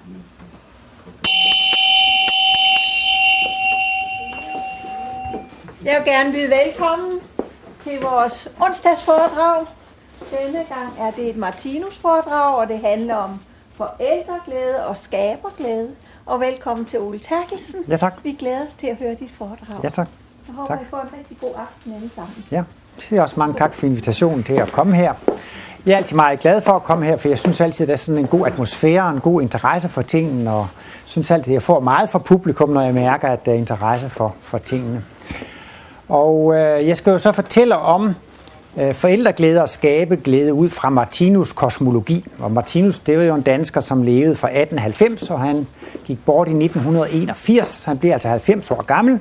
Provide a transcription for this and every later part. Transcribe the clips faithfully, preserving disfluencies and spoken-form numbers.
Jeg vil gerne byde velkommen til vores onsdagsforedrag. Denne gang er det et Martinus-foredrag, og det handler om forældreglæde og skaberglæde. Og velkommen til Ole Terkelsen. Ja, tak. Vi glæder os til at høre dit foredrag. Ja, tak. Jeg håber, tak. I får en rigtig god aften alle sammen. Ja, jeg siger også mange tak for invitationen til at komme her. Jeg er altid meget glad for at komme her, for jeg synes altid, at der er sådan en god atmosfære, en god interesse for tingene, og jeg synes altid, at jeg får meget fra publikum, når jeg mærker, at der er interesse for, for tingene. Og øh, jeg skal jo så fortælle om øh, forældreglæde og skabeglæde ud fra Martinus' kosmologi. Og Martinus, det var jo en dansker, som levede fra atten halvfems, og han gik bort i nitten enogfirs. Han blev altså halvfems år gammel.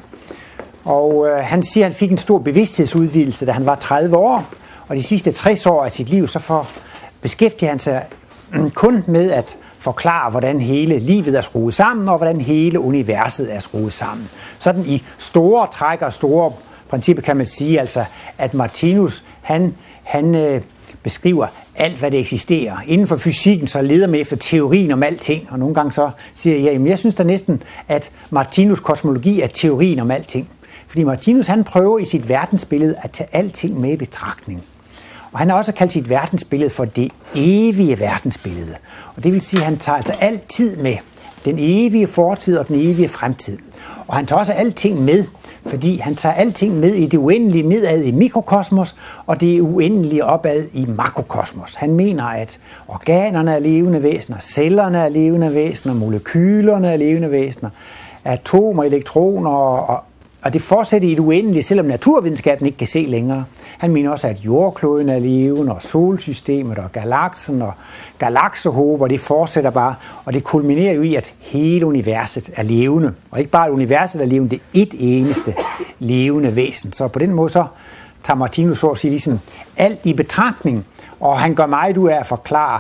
Og øh, han siger, at han fik en stor bevidsthedsudvidelse, da han var tredive år. Og de sidste tres år af sit liv, så for, beskæftiger han sig øh, kun med at forklare, hvordan hele livet er skruet sammen, og hvordan hele universet er skruet sammen. Sådan i store træk og store principper kan man sige, altså, at Martinus, han, han øh, beskriver alt, hvad det eksisterer. Inden for fysikken, så leder man efter teorien om alting, og nogle gange så siger jeg, jamen jeg synes da næsten, at Martinus' kosmologi er teorien om alting. Fordi Martinus, han prøver i sit verdensbillede at tage alting med i betragtning. Og han har også kaldt sit verdensbillede for det evige verdensbillede. Og det vil sige, at han tager altså altid med. Den evige fortid og den evige fremtid. Og han tager også alting med, fordi han tager alting med i det uendelige nedad i mikrokosmos, og det uendelige opad i makrokosmos. Han mener, at organerne er levende væsener, cellerne er levende væsener, molekylerne er levende væsener, atomer, elektroner og Og det fortsætter i det uendelige, selvom naturvidenskaben ikke kan se længere. Han mener også, at jordkloden er levende, og solsystemet, og galaksen, og galaksehober, det fortsætter bare. Og det kulminerer jo i, at hele universet er levende. Og ikke bare at universet er levende, det er et eneste levende væsen. Så på den måde så tager Martinus så at sige ligesom alt i betragtning. Og han gør meget ud af at forklare,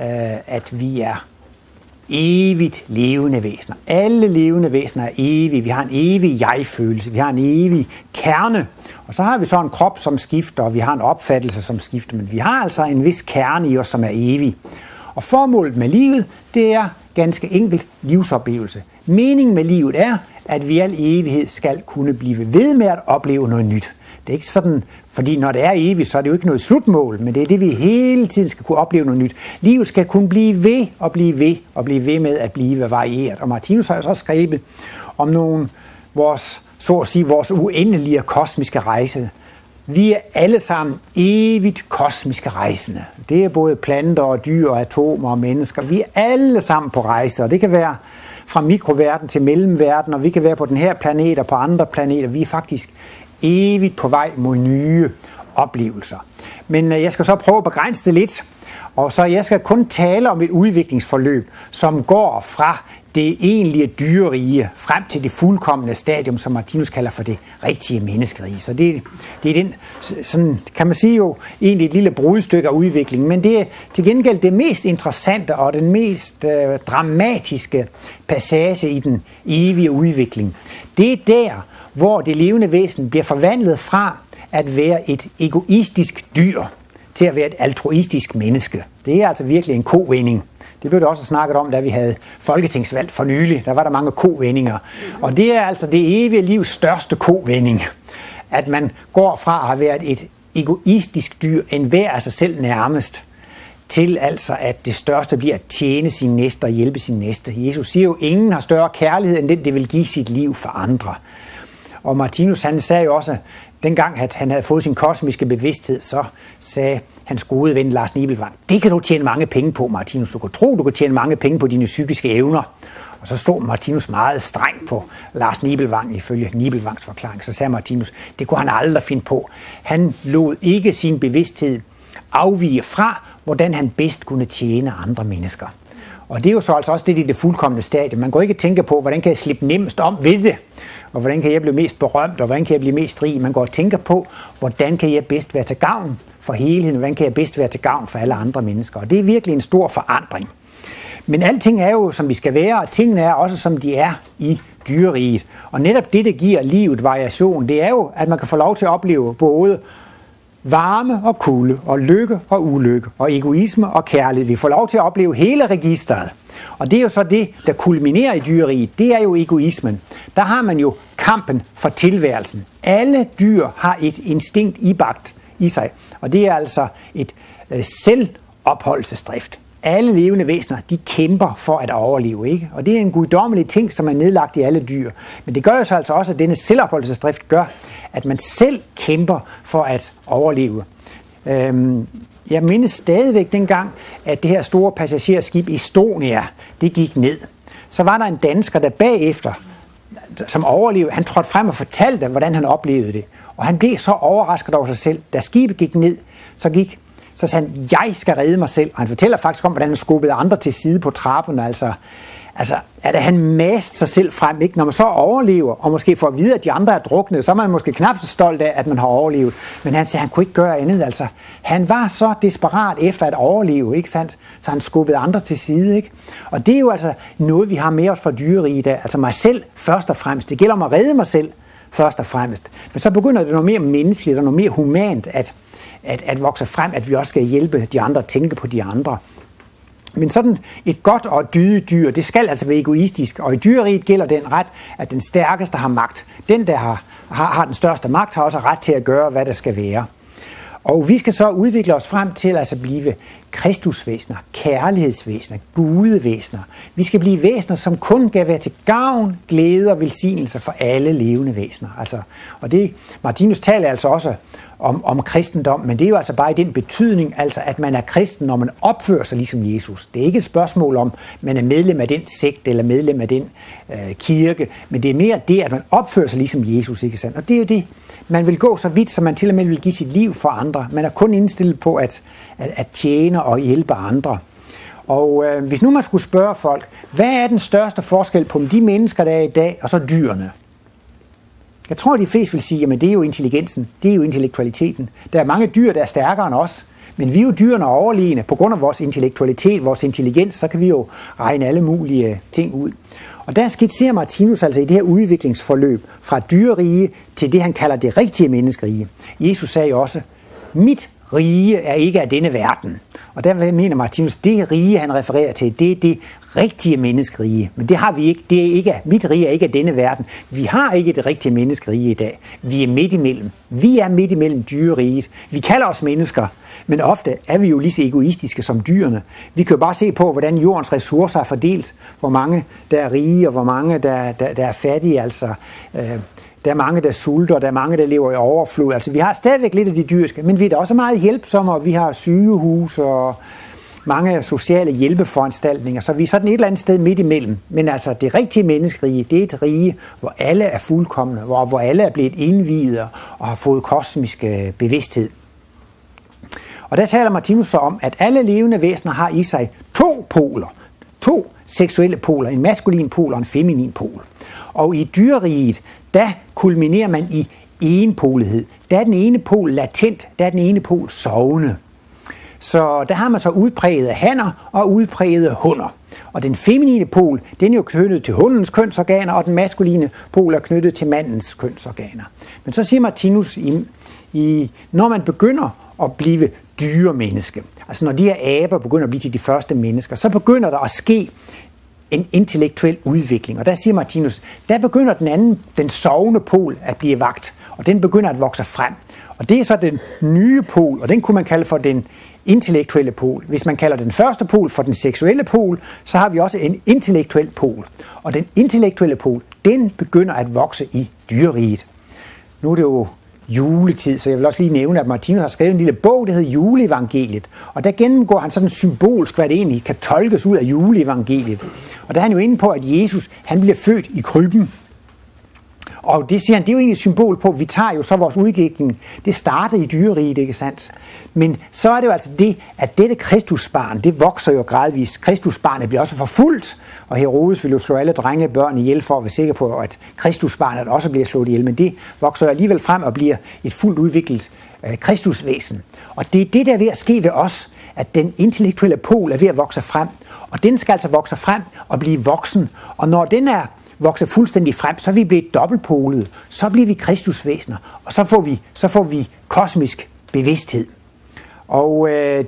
at vi er evigt levende væsener. Alle levende væsener er evige. Vi har en evig jeg-følelse. Vi har en evig kerne. Og så har vi så en krop, som skifter, og vi har en opfattelse, som skifter. Men vi har altså en vis kerne i os, som er evig. Og formålet med livet, det er ganske enkelt livsoplevelse. Meningen med livet er, at vi i al evighed skal kunne blive ved med at opleve noget nyt. Det er ikke sådan, fordi når det er evigt, så er det jo ikke noget slutmål, men det er det, vi hele tiden skal kunne opleve noget nyt. Livet skal kunne blive ved og blive ved og blive ved med at blive varieret. Og Martinus har jo så skrevet om nogle, vores, så at sige, vores uendelige kosmiske rejse. Vi er alle sammen evigt kosmiske rejsende. Det er både planter og dyr og atomer og mennesker. Vi er alle sammen på rejse, og det kan være fra mikroverden til mellemverden, og vi kan være på den her planet og på andre planeter. Vi er faktisk evigt på vej mod nye oplevelser. Men jeg skal så prøve at begrænse det lidt, og så jeg skal kun tale om et udviklingsforløb, som går fra det egentlige dyrerige frem til det fuldkomne stadium, som Martinus kalder for det rigtige menneskerige. Så det, det er den, sådan kan man sige jo, egentlig et lille brudstykke af udviklingen, men det er til gengæld det mest interessante og den mest øh, dramatiske passage i den evige udvikling. Det er der, hvor det levende væsen bliver forvandlet fra at være et egoistisk dyr til at være et altruistisk menneske. Det er altså virkelig en kovending. Det blev det også snakket om, da vi havde folketingsvalg for nylig. Der var der mange kovendinger. Og det er altså det evige livs største kovending. At man går fra at have været et egoistisk dyr, enhver af sig selv nærmest, til altså at det største bliver at tjene sin næste og hjælpe sin næste. Jesus siger jo, at ingen har større kærlighed, end den, det vil give sit liv for andre. Og Martinus, han sagde jo også, dengang at han havde fået sin kosmiske bevidsthed, så sagde hans gode ven Lars Nibelvang, det kan du tjene mange penge på, Martinus. Du kan tro, du kan tjene mange penge på dine psykiske evner. Og så stod Martinus meget streng på Lars Nibelvang, ifølge Nibelvangs forklaring. Så sagde Martinus, det kunne han aldrig finde på. Han lod ikke sin bevidsthed afvige fra, hvordan han bedst kunne tjene andre mennesker. Og det er jo så altså også det, det, det fuldkomne stadie. Man går ikke tænke på, hvordan kan jeg slippe nemmest om ved det, og hvordan kan jeg blive mest berømt, og hvordan kan jeg blive mest rig. Man går og tænker på, hvordan kan jeg bedst være til gavn for helheden, hvordan kan jeg bedst være til gavn for alle andre mennesker. Og det er virkelig en stor forandring. Men alting er jo, som vi skal være, og tingene er også, som de er i dyreriget. Og netop det, der giver livet variation, det er jo, at man kan få lov til at opleve både varme og kulde, og lykke og ulykke, og egoisme og kærlighed. Vi får lov til at opleve hele registeret. Og det er jo så det, der kulminerer i dyreriget. Det er jo egoismen. Der har man jo kampen for tilværelsen. Alle dyr har et instinkt ibagt i sig, og det er altså et øh, selvopholdelsesdrift. Alle levende væsener, de kæmper for at overleve, ikke? Og det er en guddommelig ting, som er nedlagt i alle dyr. Men det gør jo så altså også, at denne selvopholdelsesdrift gør, at man selv kæmper for at overleve. Øhm, jeg mindes stadigvæk dengang, at det her store passagerskib Estonia, det gik ned. Så var der en dansker, der bagefter, som overlevede, han trådte frem og fortalte, hvordan han oplevede det. Og han blev så overrasket over sig selv. Da skibet gik ned, så gik Så sagde han, jeg skal redde mig selv. Og han fortæller faktisk om, hvordan han skubbede andre til side på trappen. Altså, altså at han mast sig selv frem. Ikke? Når man så overlever, og måske får at vide, at de andre er druknet, så er man måske knap så stolt af, at man har overlevet. Men han sagde, at han kunne ikke gøre andet. Altså, han var så desperat efter at overleve, ikke sandt? Så han skubbede andre til side. Ikke? Og det er jo altså noget, vi har med os fra dyreriget i dag. Altså mig selv først og fremmest. Det gælder om at redde mig selv først og fremmest. Men så begynder det noget mere menneskeligt og noget mere humant at At, at vokse frem, at vi også skal hjælpe de andre, tænke på de andre. Men sådan et godt og dydigt dyr, det skal altså være egoistisk, og i dyreriget gælder den ret, at den stærkeste har magt. Den, der har, har, har den største magt, har også ret til at gøre, hvad der skal være. Og vi skal så udvikle os frem til altså at blive kristusvæsener, kærlighedsvæsener, gudevæsener. Vi skal blive væsener, som kun kan være til gavn, glæde og velsignelse for alle levende væsener. Altså, og det, Martinus taler altså også om, om kristendom, men det er jo altså bare i den betydning, altså at man er kristen, når man opfører sig ligesom Jesus. Det er ikke et spørgsmål om, man er medlem af den sekt eller medlem af den øh, kirke, men det er mere det, at man opfører sig ligesom Jesus, ikke sandt? Og det er jo det, man vil gå så vidt, så man til og med vil give sit liv for andre. Man er kun indstillet på at, at, at tjene og hjælpe andre. Og øh, hvis nu man skulle spørge folk, hvad er den største forskel på de mennesker, der er i dag, og så dyrene? Jeg tror, de fleste vil sige, at det er jo intelligensen, det er jo intellektualiteten. Der er mange dyr, der er stærkere end os, men vi er jo dyrene overlegne. På grund af vores intellektualitet, vores intelligens, så kan vi jo regne alle mulige ting ud. Og der skitserer Martinus altså i det her udviklingsforløb fra dyrerige til det, han kalder det rigtige menneskerige. Jesus sagde jo også, mit rige er ikke af denne verden. Og der mener Martinus, det rige, han refererer til, det er det rigtige menneskerige. Men det har vi ikke. Det er ikke, mit rige er ikke af denne verden. Vi har ikke det rigtige menneskerige i dag. Vi er midt imellem. Vi er midt imellem dyreriget. Vi kalder os mennesker, men ofte er vi jo lige så egoistiske som dyrene. Vi kan jo bare se på, hvordan jordens ressourcer er fordelt. Hvor mange der er rige, og hvor mange der, der, der er fattige. Altså, øh, der er mange, der sulter, og der er mange, der lever i overflod. Altså, vi har stadigvæk lidt af de dyrske, men vi er da også meget hjælpsomme, og vi har sygehus og mange sociale hjælpeforanstaltninger, så vi er sådan et eller andet sted midt imellem. Men altså, det rigtige menneskerige, det er et rige, hvor alle er fuldkomne, hvor, hvor alle er blevet indviet og har fået kosmisk bevidsthed. Og der taler Martinus så om, at alle levende væsener har i sig to poler, to seksuelle poler, en maskulin pol og en feminin pol. Og i dyreriget, der kulminerer man i enpolighed. Der er den ene pol latent, der er den ene pol sovende. Så der har man så udprægede hanner og udprægede hunder. Og den feminine pol, den er jo knyttet til hundens kønsorganer, og den maskuline pol er knyttet til mandens kønsorganer. Men så siger Martinus, i, i, når man begynder at blive dyremenneske, altså når de her aber begynder at blive til de første mennesker, så begynder der at ske en intellektuel udvikling. Og der siger Martinus, der begynder den anden, den sovende pol at blive vakt, og den begynder at vokse frem. Og det er så den nye pol, og den kunne man kalde for den intellektuelle pol. Hvis man kalder den første pol for den seksuelle pol, så har vi også en intellektuel pol. Og den intellektuelle pol, den begynder at vokse i dyreriget. Nu er det jo juletid, så jeg vil også lige nævne, at Martinus har skrevet en lille bog, der hedder Juleevangeliet. Og der gennemgår han sådan symbolsk, hvad det egentlig kan tolkes ud af juleevangeliet. Og der er han jo inde på, at Jesus, han bliver født i krybben. Og det siger han, det er jo egentlig et symbol på, at vi tager jo så vores udvikling, det starter i dyreriget, ikke sandt? Men så er det jo altså det, at dette Kristusbarn, det vokser jo gradvist. Kristusbarnet bliver også forfulgt, og Herodes vil jo slå alle drengebørn ihjel for at være sikker på, at Kristusbarnet også bliver slået ihjel. Men det vokser jo alligevel frem og bliver et fuldt udviklet øh, Kristusvæsen. Og det er det, der er ved at ske ved os, at den intellektuelle pol er ved at vokse frem. Og den skal altså vokse frem og blive voksen. Og når den er vokser fuldstændig frem, så er vi blevet dobbeltpolet, så bliver vi kristusvæsener, og så får vi, så får vi kosmisk bevidsthed. Og øh,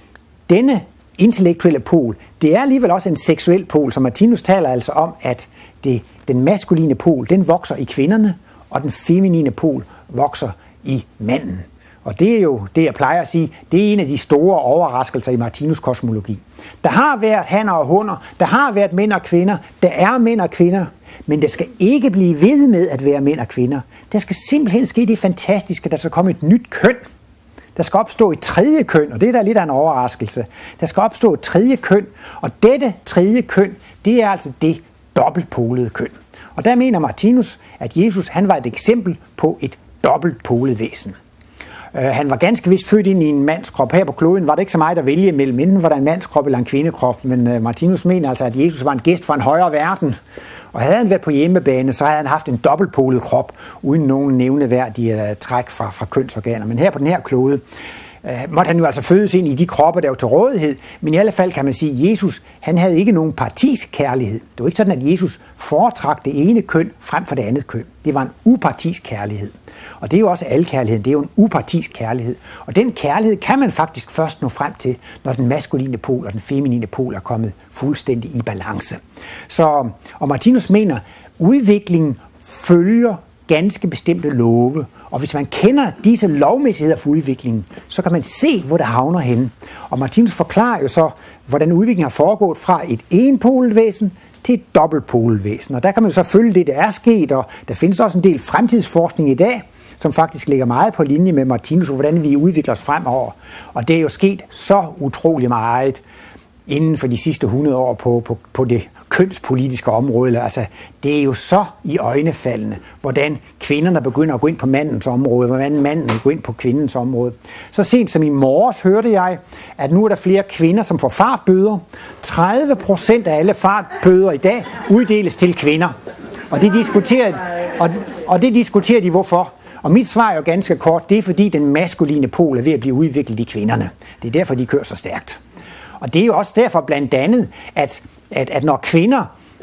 denne intellektuelle pol, det er alligevel også en seksuel pol, så Martinus taler altså om, at det, den maskuline pol, den vokser i kvinderne, og den feminine pol vokser i manden. Og det er jo det, jeg plejer at sige, det er en af de store overraskelser i Martinus kosmologi. Der har været hanner og hunder, der har været mænd og kvinder, der er mænd og kvinder, men det skal ikke blive ved med at være mænd og kvinder. Der skal simpelthen ske det fantastiske, der skal komme et nyt køn. Der skal opstå et tredje køn, og det er da lidt af en overraskelse. Der skal opstå et tredje køn, og dette tredje køn, det er altså det dobbeltpolede køn. Og der mener Martinus, at Jesus han var et eksempel på et dobbeltpolet væsen. Uh, han var ganske vist født ind i en mandskrop. Her på kloden var det ikke så meget at vælge mellem, enten var der en mandskrop eller en kvindekrop, men uh, Martinus mener altså, at Jesus var en gæst fra en højere verden. Og havde han været på hjemmebane, så havde han haft en dobbeltpolet krop, uden nogen nævneværdige uh, træk fra, fra kønsorganer. Men her på den her klode uh, måtte han jo altså fødes ind i de kropper, der var til rådighed. Men i alle fald kan man sige, at Jesus han havde ikke nogen partisk kærlighed. Det var ikke sådan, at Jesus foretrak det ene køn frem for det andet køn. Det var en upartisk kærlighed. Og det er jo også alkærligheden, det er jo en upartisk kærlighed. Og den kærlighed kan man faktisk først nå frem til, når den maskuline pol og den feminine pol er kommet fuldstændig i balance. Så, og Martinus mener, at udviklingen følger ganske bestemte love. Og hvis man kender disse lovmæssigheder for udviklingen, så kan man se, hvor det havner henne. Og Martinus forklarer jo så, hvordan udviklingen har foregået fra et enpolet væsen til et dobbeltpolet væsen. Og der kan man jo så følge det, der er sket, og der findes også en del fremtidsforskning i dag, som faktisk ligger meget på linje med Martinus, og hvordan vi udvikler os fremover. Og det er jo sket så utrolig meget inden for de sidste hundrede år på, på, på det kønspolitiske område. Altså, det er jo så i øjnefaldende, hvordan kvinderne begynder at gå ind på mandens område, hvordan manden går ind på kvindens område. Så sent som i morges hørte jeg, at nu er der flere kvinder, som får fartbøder. tredive procent af alle fartbøder i dag uddeles til kvinder. Og det diskuterer, og, og det diskuterer de hvorfor. Og mit svar er jo ganske kort, det er fordi den maskuline pol er ved at blive udviklet i kvinderne. Det er derfor, de kører så stærkt. Og det er jo også derfor blandt andet, at, at, at når kvinder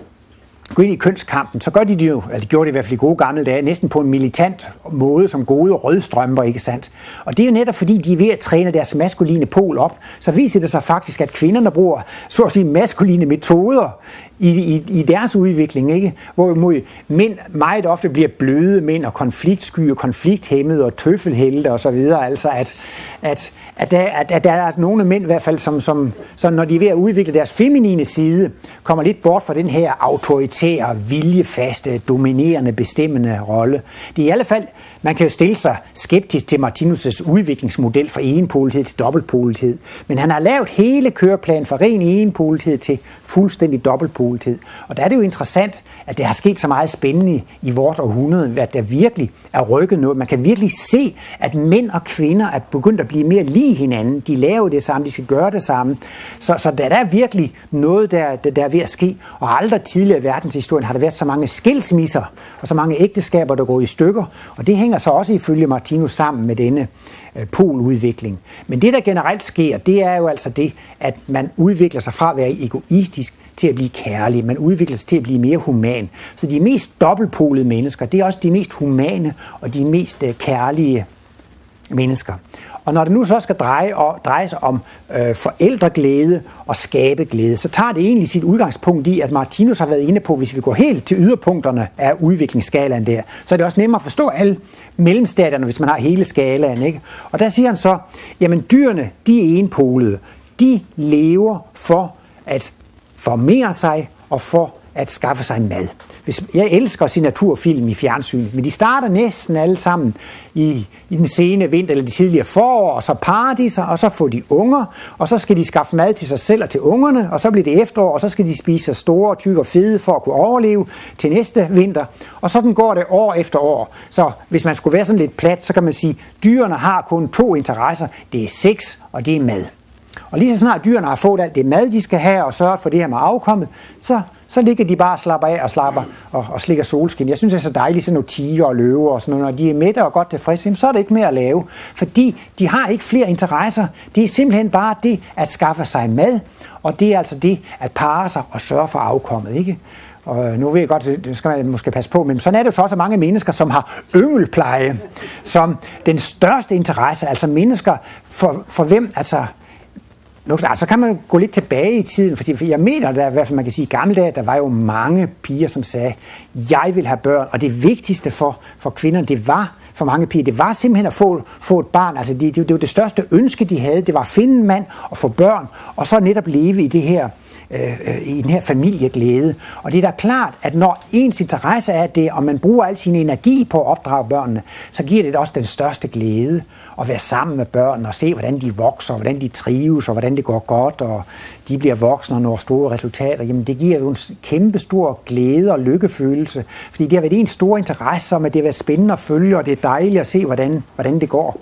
går ind i kønskampen, så gør de det jo, eller de gjorde det i hvert fald i gode gamle dage, næsten på en militant måde, som gode rødstrømper, ikke sandt? Og det er jo netop fordi, de er ved at træne deres maskuline pol op, så viser det sig faktisk, at kvinderne bruger, så at sige, maskuline metoder i, i, i deres udvikling, ikke? Hvorimod mænd meget ofte bliver bløde mænd og konfliktsky og konflikthæmmede og tøffelhelte og så videre, altså at, at At der, at, at der er altså nogle mænd i hvert fald, som, som, som når de er ved at udvikle deres feminine side, kommer lidt bort fra den her autoritære, viljefaste, dominerende, bestemmende rolle. Det er i alle fald, man kan jo stille sig skeptisk til Martinus' udviklingsmodel fra enpolethed til dobbeltpolethed. Men han har lavet hele køreplanen fra ren enpolethed til fuldstændig dobbeltpolethed. Og der er det jo interessant, at det har sket så meget spændende i vores århundrede, at der virkelig er rykket noget. Man kan virkelig se, at mænd og kvinder er begyndt at blive mere lige hinanden. De laver det samme, de skal gøre det samme. Så, så der er virkelig noget, der, der er ved at ske. Og aldrig tidligere i verdenshistorien har der været så mange skilsmisser og så mange ægteskaber, der går i stykker. Og det hænger så også ifølge Martinus sammen med denne øh, poludvikling. Men det, der generelt sker, det er jo altså det, at man udvikler sig fra at være egoistisk til at blive kærlig. Man udvikler sig til at blive mere human. Så de mest dobbeltpolede mennesker, det er også de mest humane og de mest øh, kærlige mennesker. Og når det nu så skal dreje, og, dreje sig om øh, forældreglæde og skabeglæde, så tager det egentlig sit udgangspunkt i, at Martinus har været inde på, hvis vi går helt til yderpunkterne af udviklingsskalaen der, så er det også nemmere at forstå alle mellemstadierne, hvis man har hele skalaen, ikke? Og der siger han så, jamen dyrene, de er enpolede. De lever for at formere sig og for at skaffe sig mad. Hvis, jeg elsker at se naturfilm i fjernsynet, men de starter næsten alle sammen i, i den sene vinter eller de tidligere forår, og så parer de sig, og så får de unger, og så skal de skaffe mad til sig selv og til ungerne, og så bliver det efterår, og så skal de spise store, tykke og fede for at kunne overleve til næste vinter, og sådan går det år efter år. Så hvis man skulle være sådan lidt plat, så kan man sige, at dyrene har kun to interesser, det er sex og det er mad. Og lige så snart dyrene har fået alt det mad, de skal have, og sørge for det her med afkommet, så Så ligger de bare og slapper af og slapper og, og slikker solskin. Jeg synes, det er så dejligt, sådan nogle tiger og løver og sådan noget. Når de er mætte og godt tilfredse, så er det ikke mere at lave. Fordi de har ikke flere interesser. Det er simpelthen bare det at skaffe sig mad. Og det er altså det at parre sig og sørge for afkommet, ikke? Og nu ved jeg godt, det skal man måske passe på, men sådan er det jo så også mange mennesker, som har yngelpleje som den største interesse. Altså mennesker, for, for hvem, altså, nu, altså kan man gå lidt tilbage i tiden, fordi jeg mener, der, i hvert fald man kan sige, i gamle dage, der var jo mange piger, som sagde, jeg vil have børn, og det vigtigste for, for kvinderne, det var, for mange piger, det var simpelthen at få, få et barn. Altså det, det, det var det største ønske, de havde. Det var at finde en mand og få børn, og så netop leve i det her, øh, i den her familieglæde. Og det er da klart, at når ens interesse er det, og man bruger al sin energi på at opdrage børnene, så giver det også den største glæde at være sammen med børnene og se, hvordan de vokser, og hvordan de trives, og hvordan det går godt, og de bliver voksne og når store resultater. Jamen det giver jo en kæmpe stor glæde og lykkefølelse, fordi det har været en stor interesse om, at det har været spændende at følge, og det er dejligt at se, hvordan, hvordan det går.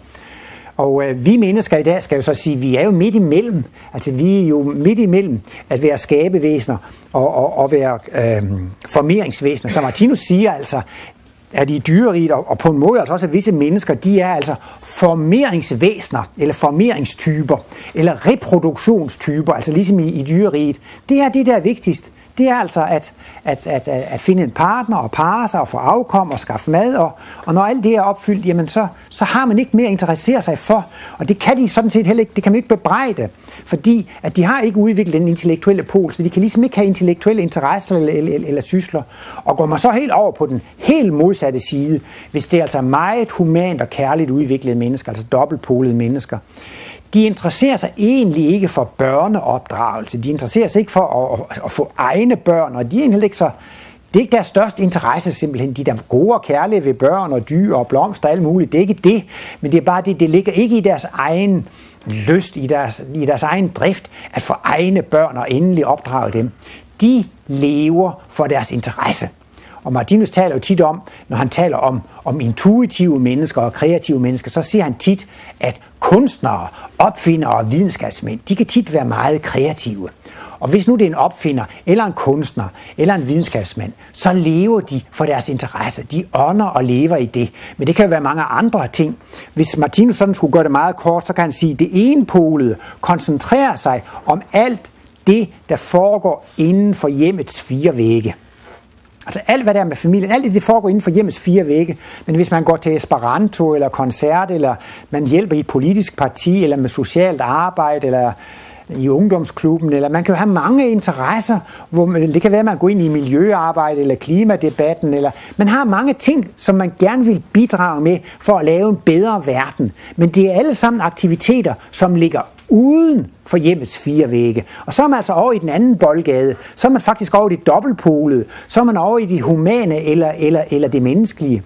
Og øh, vi mennesker i dag skal jo så sige, at vi er jo midt imellem. Altså vi er jo midt imellem at være skabevæsener og, og, og være øh, formeringsvæsener. Så Martinus siger altså, at i dyreriget, og på en måde altså også, at visse mennesker, de er altså formeringsvæsener, eller formeringstyper, eller reproduktionstyper, altså ligesom i, i dyreriget. Det er det, der er vigtigst. Det er altså at, at, at, at finde en partner og parre sig og få afkom og skaffe mad. Og, og når alt det er opfyldt, jamen så, så har man ikke mere at interessere sig for. Og det kan de sådan set heller ikke, det kan man ikke bebrejde, fordi at de har ikke udviklet den intellektuelle pol, så de kan ligesom ikke have intellektuelle interesser eller, eller, eller, eller sysler. Og går man så helt over på den helt modsatte side, hvis det er altså meget humant og kærligt udviklede mennesker, altså dobbeltpolede mennesker, de interesserer sig egentlig ikke for børneopdragelse. De interesserer sig ikke for at, at, at få egne børn, og de er egentlig ikke så... Det er ikke deres største interesse simpelthen. De der gode og kærlige ved børn og dyr og blomster og alt muligt. Det er ikke det, men det er bare det, det ligger ikke i deres egen lyst, i deres, i deres egen drift, at få egne børn og endelig opdrage dem. De lever for deres interesse. Og Martinus taler jo tit om, når han taler om, om intuitive mennesker og kreative mennesker, så siger han tit, at kunstnere, opfindere og videnskabsmænd, de kan tit være meget kreative. Og hvis nu det er en opfinder, eller en kunstner, eller en videnskabsmand, så lever de for deres interesse. De ånder og lever i det. Men det kan jo være mange andre ting. Hvis Martinus sådan skulle gøre det meget kort, så kan han sige, at det enepolede koncentrerer sig om alt det, der foregår inden for hjemmets fire vægge. Altså alt, hvad der er med familien, alt det, det foregår inden for hjemmets fire vægge. Men hvis man går til Esperanto eller koncert, eller man hjælper i et politisk parti, eller med socialt arbejde, eller i ungdomsklubben, eller man kan jo have mange interesser, hvor man, det kan være, at man går ind i miljøarbejde, eller klimadebatten, eller man har mange ting, som man gerne vil bidrage med, for at lave en bedre verden. Men det er alle sammen aktiviteter, som ligger uden for hjemmets fire vægge. Og så er man altså over i den anden boldgade, så er man faktisk over i det dobbeltpolede, så er man over i det humane eller, eller, eller det menneskelige.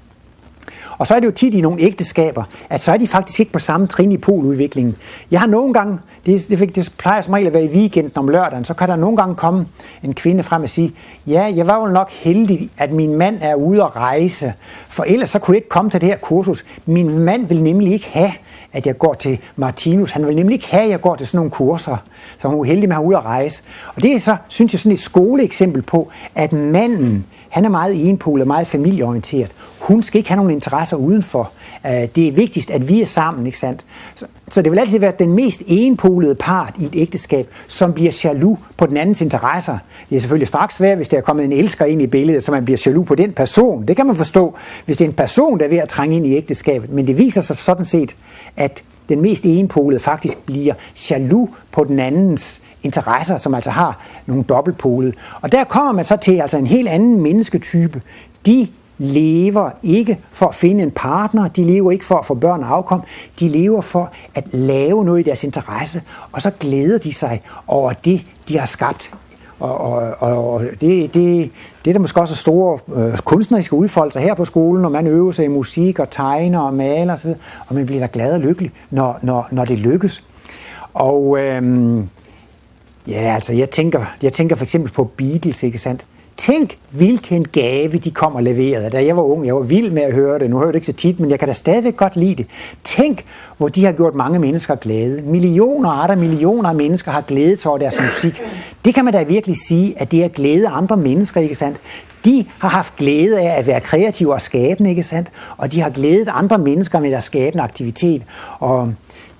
Og så er det jo tit i nogle ægteskaber, at så er de faktisk ikke på samme trin i poludviklingen. Jeg har nogle gange, det, det, det plejer som regel at være i weekenden om lørdagen, så kan der nogle gange komme en kvinde frem og sige, ja, jeg var jo nok heldig, at min mand er ude at rejse, for ellers så kunne jeg ikke komme til det her kursus. Min mand vil nemlig ikke have, at jeg går til Martinus. Han vil nemlig ikke have, at jeg går til sådan nogle kurser, så hun er heldig med at have ude at rejse. Og det er så, synes jeg, sådan et skoleeksempel på, at manden, han er meget enpolet, meget familieorienteret. Hun skal ikke have nogen interesser udenfor. Det er vigtigst, at vi er sammen, ikke sandt? Så, så det vil altid være den mest enpolede part i et ægteskab, som bliver jaloux på den andens interesser. Det er selvfølgelig straks svært, hvis der er kommet en elsker ind i billedet, så man bliver jaloux på den person. Det kan man forstå, hvis det er en person, der er ved at trænge ind i ægteskabet. Men det viser sig sådan set, at den mest enpolede faktisk bliver jaloux på den andens interesser, som altså har nogle dobbeltpolede. Og der kommer man så til altså en helt anden mennesketype. De lever ikke for at finde en partner, de lever ikke for at få børn og afkom, de lever for at lave noget i deres interesse, og så glæder de sig over det, de har skabt. Og, og, og det, det, det er der måske også store øh, kunstneriske udfoldelser her på skolen, når man øver sig i musik og tegner og maler osv., og man bliver da glad og lykkelig, når, når, når det lykkes. Og øhm, ja, altså jeg tænker, jeg tænker for eksempel på Beatles, ikke sandt? Tænk, hvilken gave de kom og leverede. Da jeg var ung, jeg var vild med at høre det. Nu hører jeg det ikke så tit, men jeg kan da stadig godt lide det. Tænk, hvor de har gjort mange mennesker glade. Millioner og andre millioner af mennesker har glædet sig over deres musik. Det kan man da virkelig sige, at det er glæde af andre mennesker, ikke sandt? De har haft glæde af at være kreative og skabende, ikke sandt? Og de har glædet andre mennesker med deres skabende aktivitet. Og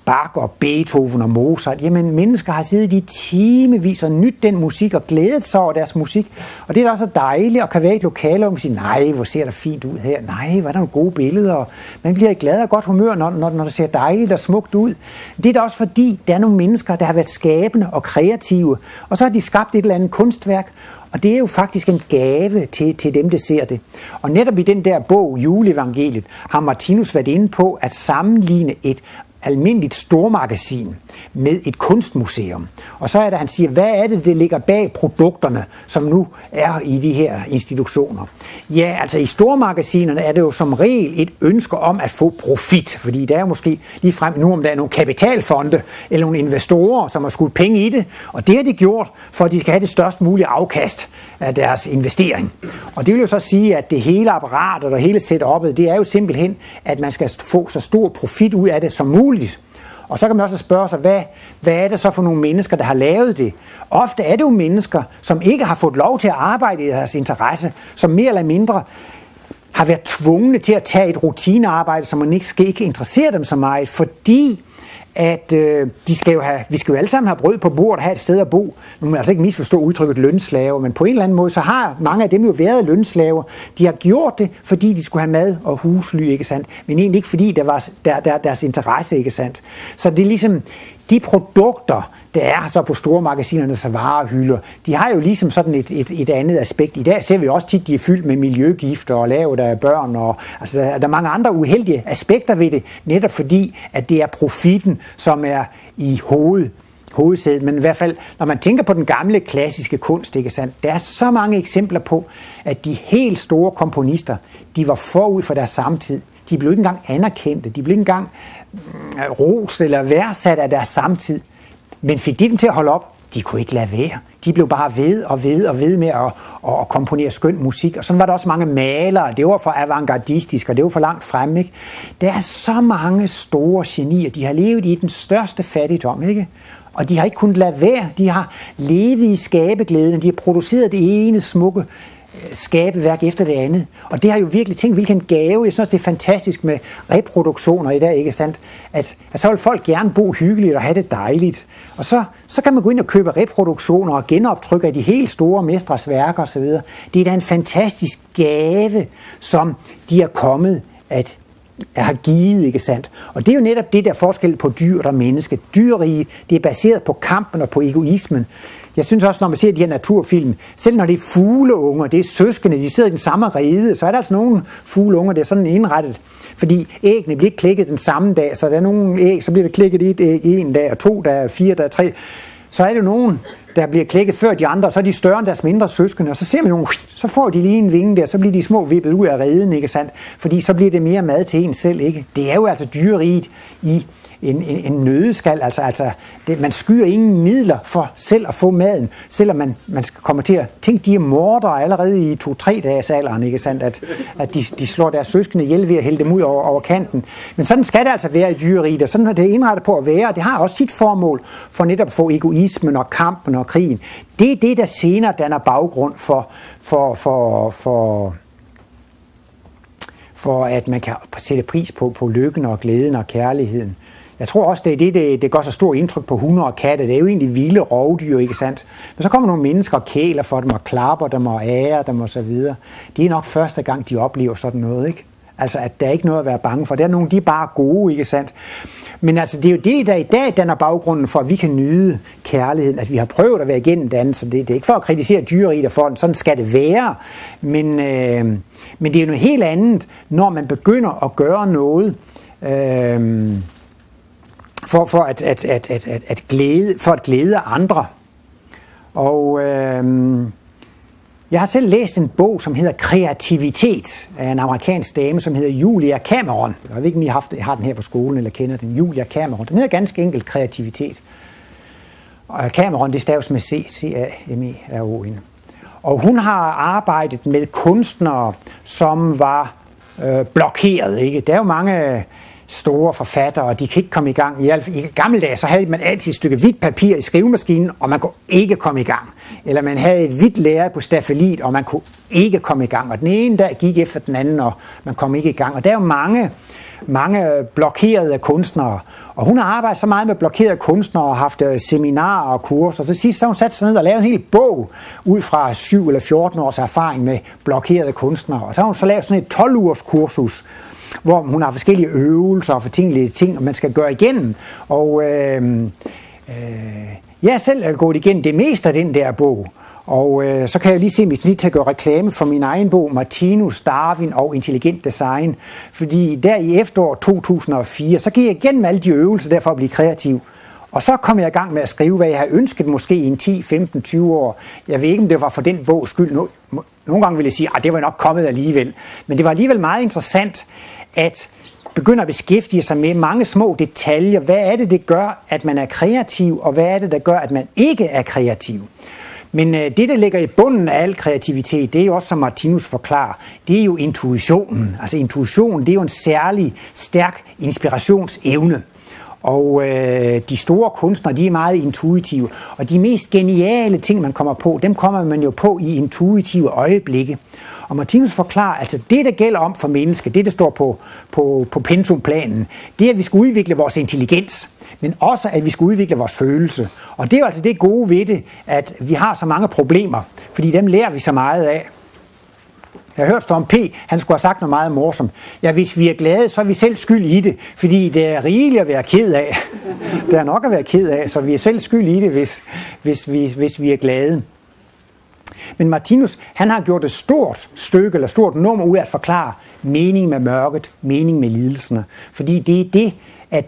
Bach og Beethoven og Mozart. Jamen, mennesker har siddet i timevis og nydt den musik og glædet sig over deres musik. Og det er da også dejligt at kan være i et lokale, og man siger, nej, hvor ser der fint ud her. Nej, hvor er der nogle gode billeder. Og man bliver i glad og godt humør, når, når, når det ser dejligt og smukt ud. Det er da også fordi, der er nogle mennesker, der har været skabende og kreative. Og så har de skabt et eller andet kunstværk. Og det er jo faktisk en gave til, til dem, der ser det. Og netop i den der bog, Juleevangeliet, har Martinus været inde på at sammenligne et almindeligt stormagasin med et kunstmuseum. Og så er det, han siger, hvad er det, det ligger bag produkterne, som nu er i de her institutioner? Ja, altså i stormagasinerne er det jo som regel et ønske om at få profit, fordi der er jo måske lige frem nu, om der er nogle kapitalfonde eller nogle investorer, som har skudt penge i det, og det har de gjort, for at de skal have det størst mulige afkast af deres investering. Og det vil jo så sige, at det hele apparatet og hele setup'et, det er jo simpelthen, at man skal få så stor profit ud af det som muligt. Og så kan man også spørge sig, hvad, hvad er det så for nogle mennesker, der har lavet det? Ofte er det jo mennesker, som ikke har fået lov til at arbejde i deres interesse, som mere eller mindre har været tvungne til at tage et rutinearbejde, som man ikke skal ikke interessere dem så meget, fordi at øh, de skal jo have, vi skal jo alle sammen have brød på bordet og have et sted at bo. Nu må man altså ikke misforstå udtrykket lønslaver, men på en eller anden måde, så har mange af dem jo været lønslaver. De har gjort det, fordi de skulle have mad og husly, ikke sandt? Men egentlig ikke fordi der var der, der, deres interesse, ikke sandt? Så det er ligesom de produkter, der er så på store magasinernes varehylder, de har jo ligesom sådan et, et, et andet aspekt. I dag ser vi også tit, de er fyldt med miljøgifter og lavet af børn, og altså, der, der er mange andre uheldige aspekter ved det, netop fordi, at det er profitten, som er i hoved, hovedsædet. Men i hvert fald, når man tænker på den gamle klassiske kunst, ikke sandt, der er så mange eksempler på, at de helt store komponister, de var forud for deres samtid. De blev ikke engang anerkendte, de blev ikke engang rost eller værdsat af deres samtid. Men fik de dem til at holde op? De kunne ikke lade være. De blev bare ved og ved og ved med at, at, at komponere skøn musik. Og sådan var der også mange malere. Det var for avantgardistisk, og det var for langt frem, ikke? Der er så mange store genier. De har levet i den største fattigdom, ikke? Og de har ikke kunnet lade være. De har levet i skabeglæden. De har produceret det ene smukke skabeværk efter det andet. Og det har jo virkelig tænkt, hvilken gave. Jeg synes, det er fantastisk med reproduktioner i dag, ikke sandt? At, at så vil folk gerne bo hyggeligt og have det dejligt. Og så, så kan man gå ind og købe reproduktioner og genoptrykke af de helt store mestres værker osv. Det er da en fantastisk gave, som de er kommet at har givet, ikke sandt? Og det er jo netop det der forskel på dyr og menneske. Dyreriget, det er baseret på kampen og på egoismen. Jeg synes også, når man ser de her naturfilm, selv når det er fugleunger, det er søskende, de sidder i den samme rede, så er der altså nogle fugleunger, der er sådan indrettet. Fordi æggene bliver ikke klikket den samme dag, så der er nogle æg, så bliver det klikket et æg en dag, og to dage, fire dage, tre. Så er det nogen, der bliver klikket før de andre, og så er de større end deres mindre søskende, og så ser man nogle, så får de lige en vinge der, så bliver de små vippet ud af reden, ikke sandt? Fordi så bliver det mere mad til en selv, ikke? Det er jo altså dyreriget i en, en, en nødeskal, altså, altså det, man skyer ingen midler for selv at få maden, selvom man, man skal komme til at tænke, de er mordere allerede i to-tre dages alderen, ikke sandt, at, at de, de slår deres søskende ihjel ved at hælde dem ud over, over kanten. Men sådan skal det altså være i dyreriget, og sådan er det indrettet på at være, og det har også sit formål for netop at få egoismen og kampen og krigen. Det er det, der senere danner baggrund for, for, for, for for at man kan sætte pris på, på lykken og glæden og kærligheden. Jeg tror også, det er det, det, det gør så stort indtryk på hunde og katte. Det er jo egentlig vilde rovdyr, ikke sandt? Men så kommer nogle mennesker og kæler for dem og klapper dem og ærer dem og så videre. Det er nok første gang, de oplever sådan noget, ikke? Altså, at der er ikke noget at være bange for. Der er nogle, de er bare gode, ikke sandt? Men altså, det er jo det, der i dag danner baggrunden for, at vi kan nyde kærligheden. At vi har prøvet at være igennem den, så det, det er ikke for at kritisere dyreriget og for den. Sådan skal det være. Men, øh, men det er jo noget helt andet, når man begynder at gøre noget øh, for, for, at, at, at, at, at, at glæde, for at glæde andre. Og øh, jeg har selv læst en bog, som hedder Kreativitet, af en amerikansk dame, som hedder Julia Cameron. Jeg ved ikke, om I har, har den her på skolen, eller kender den. Julia Cameron. Den hedder ganske enkelt Kreativitet. Og Cameron, det staves med C, C A M E R O N. Og hun har arbejdet med kunstnere, som var øh, blokeret, ikke? Der er jo mange store forfattere, og de kan ikke komme i gang. I, I gamle dage, så havde man altid et stykke hvidt papir i skrivemaskinen, og man kunne ikke komme i gang. Eller man havde et hvidt lærred på stafilit, og man kunne ikke komme i gang. Og den ene dag gik efter den anden, og man kom ikke i gang. Og der er jo mange mange blokerede kunstnere. Og hun har arbejdet så meget med blokerede kunstnere og haft seminarer og kurser. Så sidst så hun sat sig ned og lavet en hel bog ud fra syv eller fjorten års erfaring med blokerede kunstnere. Og så har hun så lavet sådan et tolv ugers kursus, hvor hun har forskellige øvelser og fortænkelige ting, man skal gøre igennem. Og øh, øh, jeg er selv gået igennem det meste af den der bog. Og øh, så kan jeg lige se, hvis jeg lige tager gøre reklame for min egen bog, Martinus, Darwin og Intelligent Design. Fordi der i efteråret to tusind og fire, så gik jeg igennem alle de øvelser der for at blive kreativ. Og så kom jeg i gang med at skrive, hvad jeg har ønsket måske i en ti, femten, tyve år. Jeg ved ikke, om det var for den bogs skyld. Nogle gange vil jeg sige, at det var nok kommet alligevel. Men det var alligevel meget interessant at begynde at beskæftige sig med mange små detaljer. Hvad er det, det gør, at man er kreativ, og hvad er det, der gør, at man ikke er kreativ? Men øh, det, der ligger i bunden af al kreativitet, det er jo også, som Martinus forklarer, det er jo intuitionen. Altså intuition, det er jo en særlig stærk inspirationsevne. Og øh, de store kunstnere, de er meget intuitive. Og de mest geniale ting, man kommer på, dem kommer man jo på i intuitive øjeblikke. Og Martinus forklarer, altså det, der gælder om for mennesker, det, der står på, på, på pensumplanen, det er, at vi skal udvikle vores intelligens, men også, at vi skal udvikle vores følelse. Og det er jo altså det gode ved det, at vi har så mange problemer, fordi dem lærer vi så meget af. Jeg har hørt Storm P., han skulle have sagt noget meget morsomt. Ja, hvis vi er glade, så er vi selv skyld i det, fordi det er rigeligt at være ked af. Det er nok at være ked af, så vi er selv skyld i det, hvis, hvis, hvis, hvis vi er glade. Men Martinus, han har gjort et stort stykke, eller stort nummer ud af at forklare mening med mørket, mening med lidelserne. Fordi det er det, at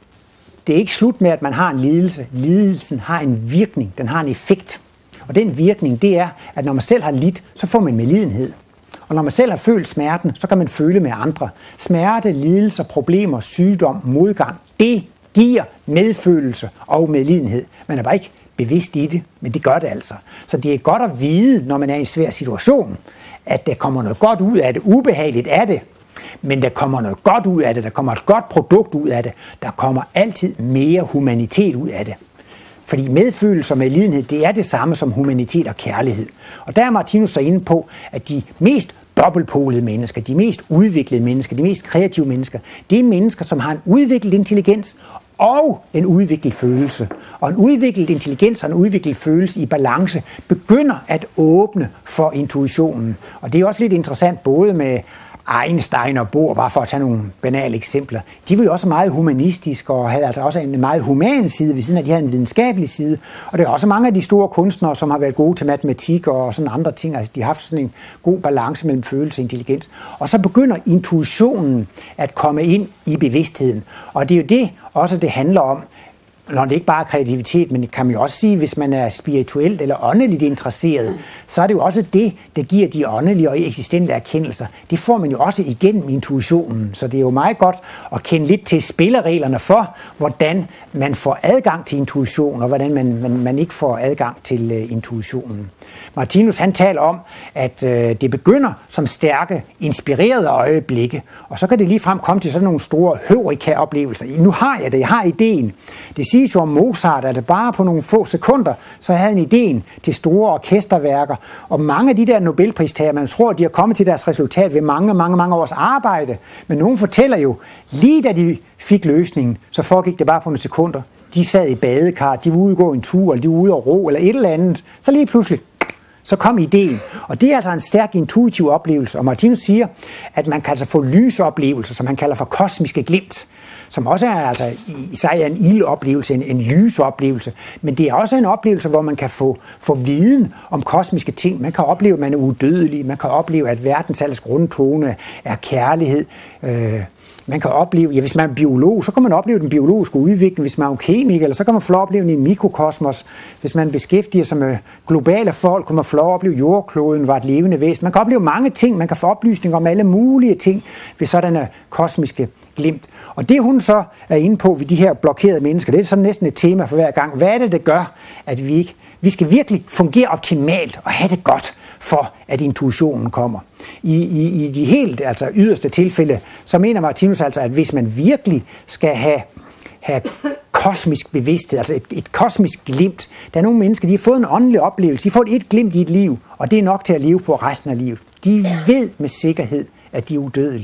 det er ikke slut med, at man har en lidelse. Lidelsen har en virkning, den har en effekt. Og den virkning, det er, at når man selv har lidt, så får man medlidenhed. Og når man selv har følt smerten, så kan man føle med andre. Smerte, lidelser, problemer, sygdom, modgang, det giver medfølelse og medlidenhed. Man er bare ikke bevidst i det, men det gør det altså. Så det er godt at vide, når man er i en svær situation, at der kommer noget godt ud af det. Ubehageligt er det, men der kommer noget godt ud af det. Der kommer et godt produkt ud af det. Der kommer altid mere humanitet ud af det. Fordi medfølelse og medlidenhed, det er det samme som humanitet og kærlighed. Og der er Martinus så inde på, at de mest dobbeltpolede mennesker, de mest udviklede mennesker, de mest kreative mennesker, det er mennesker, som har en udviklet intelligens og en udviklet følelse. Og en udviklet intelligens og en udviklet følelse i balance begynder at åbne for intuitionen. Og det er også lidt interessant både med Einstein og Bohr, bare for at tage nogle banale eksempler. De var jo også meget humanistiske og havde altså også en meget human side, ved siden af, at de havde en videnskabelig side. Og det er også mange af de store kunstnere, som har været gode til matematik og sådan andre ting. Altså, de har haft sådan en god balance mellem følelse og intelligens. Og så begynder intuitionen at komme ind i bevidstheden. Og det er jo det også, det handler om. Når det ikke bare er kreativitet, men det kan man jo også sige, hvis man er spirituelt eller åndeligt interesseret, så er det jo også det, der giver de åndelige og eksistente erkendelser. Det får man jo også igennem intuitionen. Så det er jo meget godt at kende lidt til spillereglerne for, hvordan man får adgang til intuition, og hvordan man, man, man ikke får adgang til uh, intuitionen. Martinus, han taler om, at uh, det begynder som stærke, inspirerede øjeblikke, og så kan det ligefrem komme til sådan nogle store heureka-oplevelser. Nu har jeg det, jeg har ideen. Det siges jo om Mozart, at det bare på nogle få sekunder, så havde han ideen til store orkesterværker. Og mange af de der Nobelpristager, man tror, de har kommet til deres resultat ved mange, mange, mange års arbejde. Men nogen fortæller jo, lige da de fik løsningen, så foregik det bare på nogle sekunder. De sad i badekar, de var ude at gå en tur, eller de var ude at ro, eller et eller andet. Så lige pludselig, så kom ideen. Og det er altså en stærk intuitiv oplevelse. Og Martinus siger, at man kan altså få lysoplevelser, som han kalder for kosmiske glimt, som også er altså i sig er en ildoplevelse, en, en lysoplevelse, men det er også en oplevelse, hvor man kan få, få viden om kosmiske ting. Man kan opleve, at man er udødelig, man kan opleve, at verdens alles grundtone er kærlighed. Øh, man kan opleve, ja, hvis man er biolog, så kan man opleve den biologiske udvikling. Hvis man er kemiker, så kan man få opleve den i mikrokosmos. Hvis man beskæftiger sig med globale folk, kan man få opleve jordkloden var et levende væsen. Man kan opleve mange ting, man kan få oplysninger om alle mulige ting ved sådanne kosmiske glimt. Og det hun så er inde på ved de her blokerede mennesker, det er sådan næsten et tema for hver gang. Hvad er det, der gør, at vi ikke, vi skal virkelig fungere optimalt og have det godt, for at intuitionen kommer. I, i, i de helt altså yderste tilfælde, så mener Martinus altså, at hvis man virkelig skal have, have kosmisk bevidsthed, altså et, et kosmisk glimt, der er nogle mennesker, de har fået en åndelig oplevelse, de har fået et glimt i et liv, og det er nok til at leve på resten af livet. De ved med sikkerhed, at de er udødelige.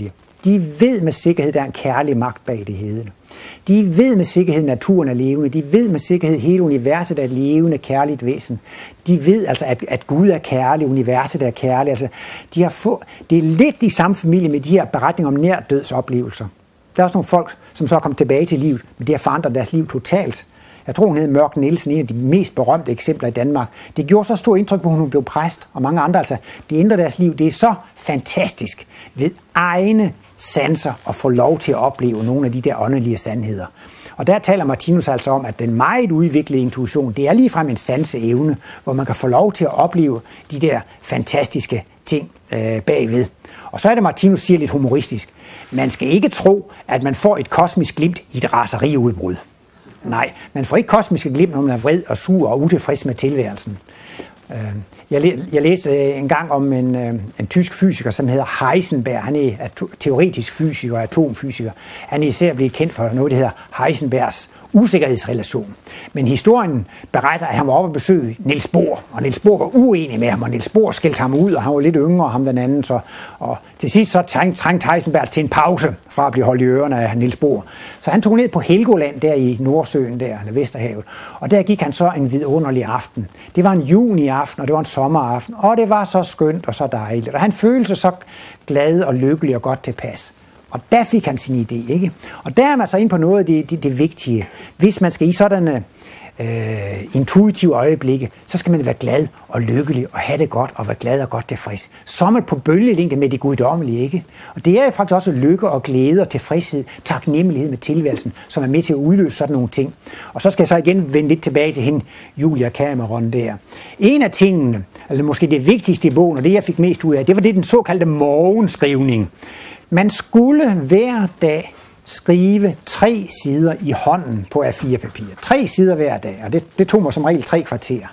De ved med sikkerhed, at der er en kærlig magt bag det hele. De ved med sikkerhed, at naturen er levende. De ved med sikkerhed, at hele universet er et levende, kærligt væsen. De ved altså, at, at Gud er kærlig, universet er kærligt. Altså, de har få, det er lidt i samme familie med de her beretninger om nærdødsoplevelser. Der er også nogle folk, som så er kommet tilbage til livet, men det har forandret deres liv totalt. Jeg tror, hun hed Mørk Nielsen, en af de mest berømte eksempler i Danmark. Det gjorde så stort indtryk på, at hun blev præst, og mange andre. Altså, det ændrer deres liv. Det er så fantastisk ved egne sanser at få lov til at opleve nogle af de der åndelige sandheder. Og der taler Martinus altså om, at den meget udviklede intuition, det er ligefrem en sanseevne, hvor man kan få lov til at opleve de der fantastiske ting øh, bagved. Og så er det, Martinus siger lidt humoristisk, man skal ikke tro, at man får et kosmisk glimt i et raseriudbrud. Nej, man får ikke kosmiske glimt, når man er vred og sur og utilfreds med tilværelsen. Jeg læste en gang om en, en tysk fysiker, som hedder Heisenberg. Han er teoretisk fysiker og atomfysiker. Han er især blevet kendt for noget, der hedder Heisenbergs usikkerhedsrelation. Men historien beretter, at han var oppe og besøge Niels Bohr, og Niels Bohr var uenig med ham, og Niels Bohr skældte ham ud, og han var lidt yngre ham den anden. Så, og til sidst så trængte Heisenberg til en pause fra at blive holdt i ørerne af Niels Bohr. Så han tog ned på Helgoland der i Nordsøen, der, eller Vesterhavet, og der gik han så en vidunderlig aften. Det var en juniaften, og det var en sommeraften, og det var så skønt og så dejligt. Og han følte sig så glad og lykkelig og godt tilpas. Og der fik han sin idé, ikke? Og der er man så inde på noget af det, det, det vigtige. Hvis man skal i sådanne øh, intuitive øjeblikke, så skal man være glad og lykkelig og have det godt og være glad og godt tilfreds. Så er man på bølgelængde med det guddommelige, ikke? Og det er faktisk også lykke og glæde og tilfredshed, taknemmelighed med tilværelsen, som er med til at udløse sådan nogle ting. Og så skal jeg så igen vende lidt tilbage til hende, Julia Cameron der. En af tingene, altså måske det vigtigste i bogen, og det jeg fik mest ud af, det var det den såkaldte morgenskrivning. Man skulle hver dag skrive tre sider i hånden på A fire papir. Tre sider hver dag, og det, det tog mig som regel tre kvarter.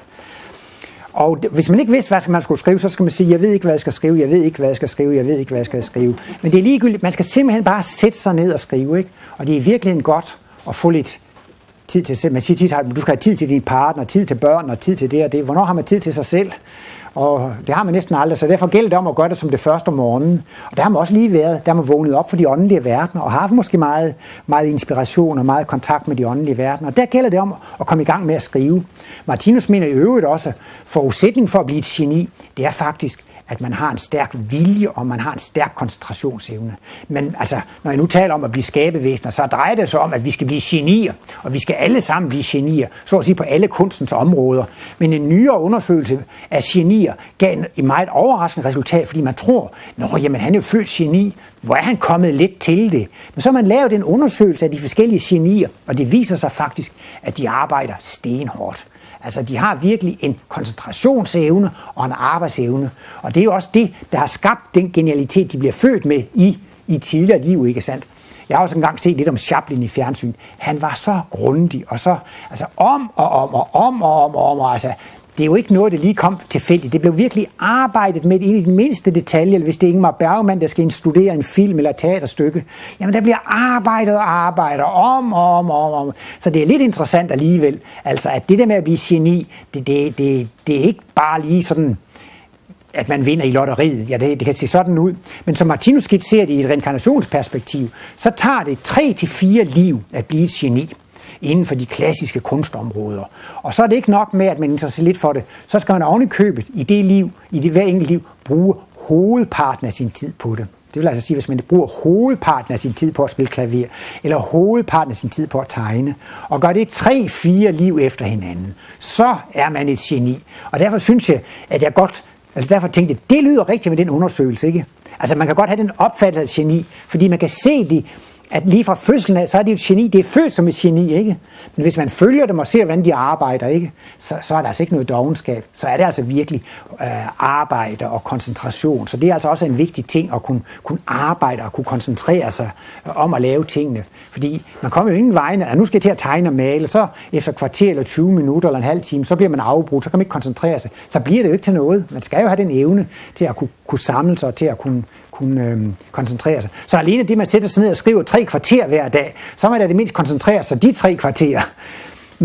Og det, hvis man ikke vidste, hvad man skulle skrive, så skal man sige, jeg ved ikke, hvad jeg skal skrive, jeg ved ikke, hvad jeg skal skrive, jeg ved ikke, hvad jeg skal skrive. Men det er ligegyldigt, man skal simpelthen bare sætte sig ned og skrive, ikke? Og det er virkelig godt at få lidt tid til, man siger tit, at du skal have tid til din partner, tid til børn og tid til det og det. Hvornår har man tid til sig selv? Og det har man næsten aldrig, så derfor gælder det om at gøre det som det første om morgenen. Og der har man også lige været, der har man vågnet op for de åndelige verdener, og har haft måske meget, meget inspiration og meget kontakt med de åndelige verdener. Og der gælder det om at komme i gang med at skrive. Martinus mener i øvrigt også, forudsætning for at blive et geni, det er faktisk, at man har en stærk vilje, og man har en stærk koncentrationsevne. Men altså, når jeg nu taler om at blive skabevæsener, så drejer det sig om, at vi skal blive genier, og vi skal alle sammen blive genier, så at sige på alle kunstens områder. Men en nyere undersøgelse af genier gav et meget overraskende resultat, fordi man tror, nå, jamen han er jo født geni, hvor er han kommet lidt til det? Men så har man lavet en undersøgelse af de forskellige genier, og det viser sig faktisk, at de arbejder stenhårdt. Altså, de har virkelig en koncentrationsevne og en arbejdsevne. Og det er jo også det, der har skabt den genialitet, de bliver født med i, i tidligere liv, ikke sandt? Jeg har også engang set lidt om Chaplin i fjernsyn. Han var så grundig, og så altså, om og om og om og om og om. Og, altså, det er jo ikke noget, der lige kom tilfældigt. Det blev virkelig arbejdet med ind i den mindste detalje. Hvis det er Ingmar Bergman, der skal studere en film eller et teaterstykke, jamen der bliver arbejdet og arbejdet om og om og om. Så det er lidt interessant alligevel. Altså, at det der med at blive geni, det, det, det, det er ikke bare lige sådan, at man vinder i lotteriet. Ja, det, det kan se sådan ud. Men som Martinus skitserer det i et reinkarnationsperspektiv, så tager det tre til fire liv at blive et geni inden for de klassiske kunstområder. Og så er det ikke nok med, at man interesserer lidt for det. Så skal man oven i købet i det liv, i det hver enkelt liv, bruge hovedparten af sin tid på det. Det vil altså sige, hvis man bruger hovedparten af sin tid på at spille klaver, eller hovedparten af sin tid på at tegne, og gør det tre fire liv efter hinanden, så er man et geni. Og derfor synes jeg, at jeg godt, altså derfor tænkte jeg, det lyder rigtigt med den undersøgelse, ikke? Altså man kan godt have den opfattelse af geni, fordi man kan se det, at lige fra fødslen af, så er det jo et geni. Det er født som et geni, ikke? Men hvis man følger dem og ser, hvordan de arbejder, ikke? Så, så er der altså ikke noget dovenskab. Så er det altså virkelig øh, arbejde og koncentration. Så det er altså også en vigtig ting at kunne, kunne arbejde og kunne koncentrere sig om at lave tingene. Fordi man kommer jo ingen vegne, at nu skal jeg til at tegne og male, så efter kvarter eller tyve minutter eller en halv time, så bliver man afbrudt, så kan man ikke koncentrere sig. Så bliver det jo ikke til noget. Man skal jo have den evne til at kunne, kunne samle sig og til at kunne kunne øh, koncentrere sig. Så alene det, man sætter sig ned og skriver tre kvarter hver dag, så er man da det mindst koncentrere sig de tre kvarterer. Men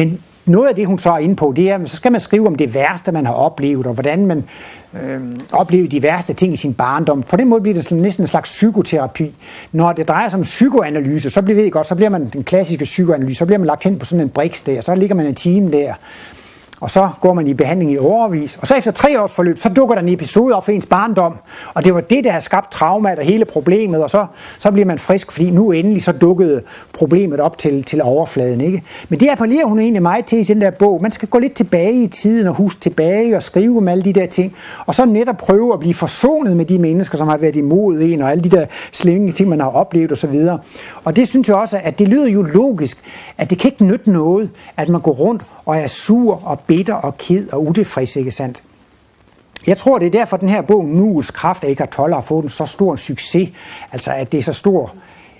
noget af det, hun så er inde på, det er, så skal man skrive om det værste, man har oplevet, og hvordan man øh, oplever de værste ting i sin barndom. På den måde bliver det sådan, næsten en slags psykoterapi. Når det drejer sig om psykoanalyse, så bliver, ved I godt, så bliver man den klassiske psykoanalyse, så bliver man lagt hen på sådan en briks der, så ligger man en time der, og så går man i behandling i årevis. Og så efter tre års forløb, så dukker der en episode op for ens barndom. Og det var det, der har skabt traumat og hele problemet. Og så, så bliver man frisk, fordi nu endelig så dukkede problemet op til, til overfladen. Ikke? Men det appellerer hun egentlig meget til i den der bog. Man skal gå lidt tilbage i tiden og huske tilbage og skrive om alle de der ting. Og så netop prøve at blive forsonet med de mennesker, som har været imod en, og alle de der slemme ting, man har oplevet osv. Og, og det synes jeg også, at det lyder jo logisk, at det kan ikke nytte noget, at man går rundt og er sur og bitter og ked og utilfreds, ikke sandt? Jeg tror, det er derfor, at den her bog, Nuets kraft af Eckhart Tolle, har fået en så stor succes. Altså, at det er så stor,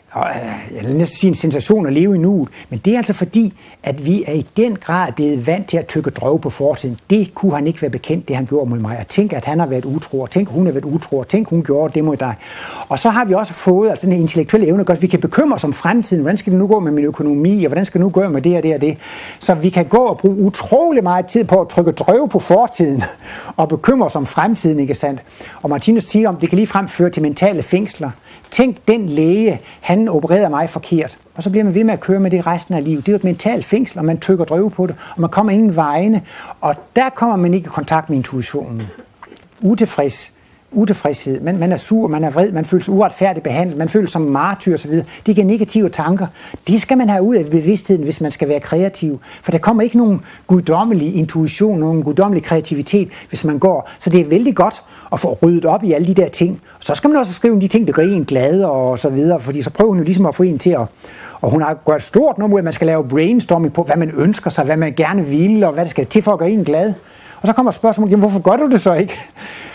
jeg vil næsten sige en sensation at leve i nuet. Men det er altså fordi, at vi er i den grad blevet vant til at tykke drøv på fortiden. Det kunne han ikke være bekendt, det han gjorde mod mig. Og tænk, at han har været utro, og tænk, hun har været utro, og tænk, hun gjorde det mod dig. Og så har vi også fået altså, den intellektuelle evne, at vi kan bekymre os om fremtiden. Hvordan skal det nu gå med min økonomi, og hvordan skal det nu gå med det og det og det? Så vi kan gå og bruge utrolig meget tid på at trykke drøv på fortiden, og bekymre os om fremtiden, ikke sandt? Og Martinus siger om, det kan ligefrem føre til mentale fængsler. Tænk, den læge, han opererede mig forkert. Og så bliver man ved med at køre med det resten af livet. Det er jo et mentalt fængsel, og man tykker drøve på det, og man kommer ingen vegne. Og der kommer man ikke i kontakt med intuitionen. Utilfreds, utilfredshed. Man, man er sur, man er vred, man føler sig uretfærdigt behandlet, man føler sig som martyr osv. Det giver negative tanker. Det skal man have ud af bevidstheden, hvis man skal være kreativ. For der kommer ikke nogen guddommelig intuition, nogen guddommelig kreativitet, hvis man går. Så det er vældig godt at få ryddet op i alle de der ting. Så skal man også skrive om de ting, der gør en glad og så videre, fordi så prøver hun jo ligesom at få en til at... Og hun har gjort et stort nummer ud af, at man skal lave brainstorming på, hvad man ønsker sig, hvad man gerne vil, og hvad det skal til for at gøre en glad. Og så kommer spørgsmålet, jamen, hvorfor gør du det så ikke?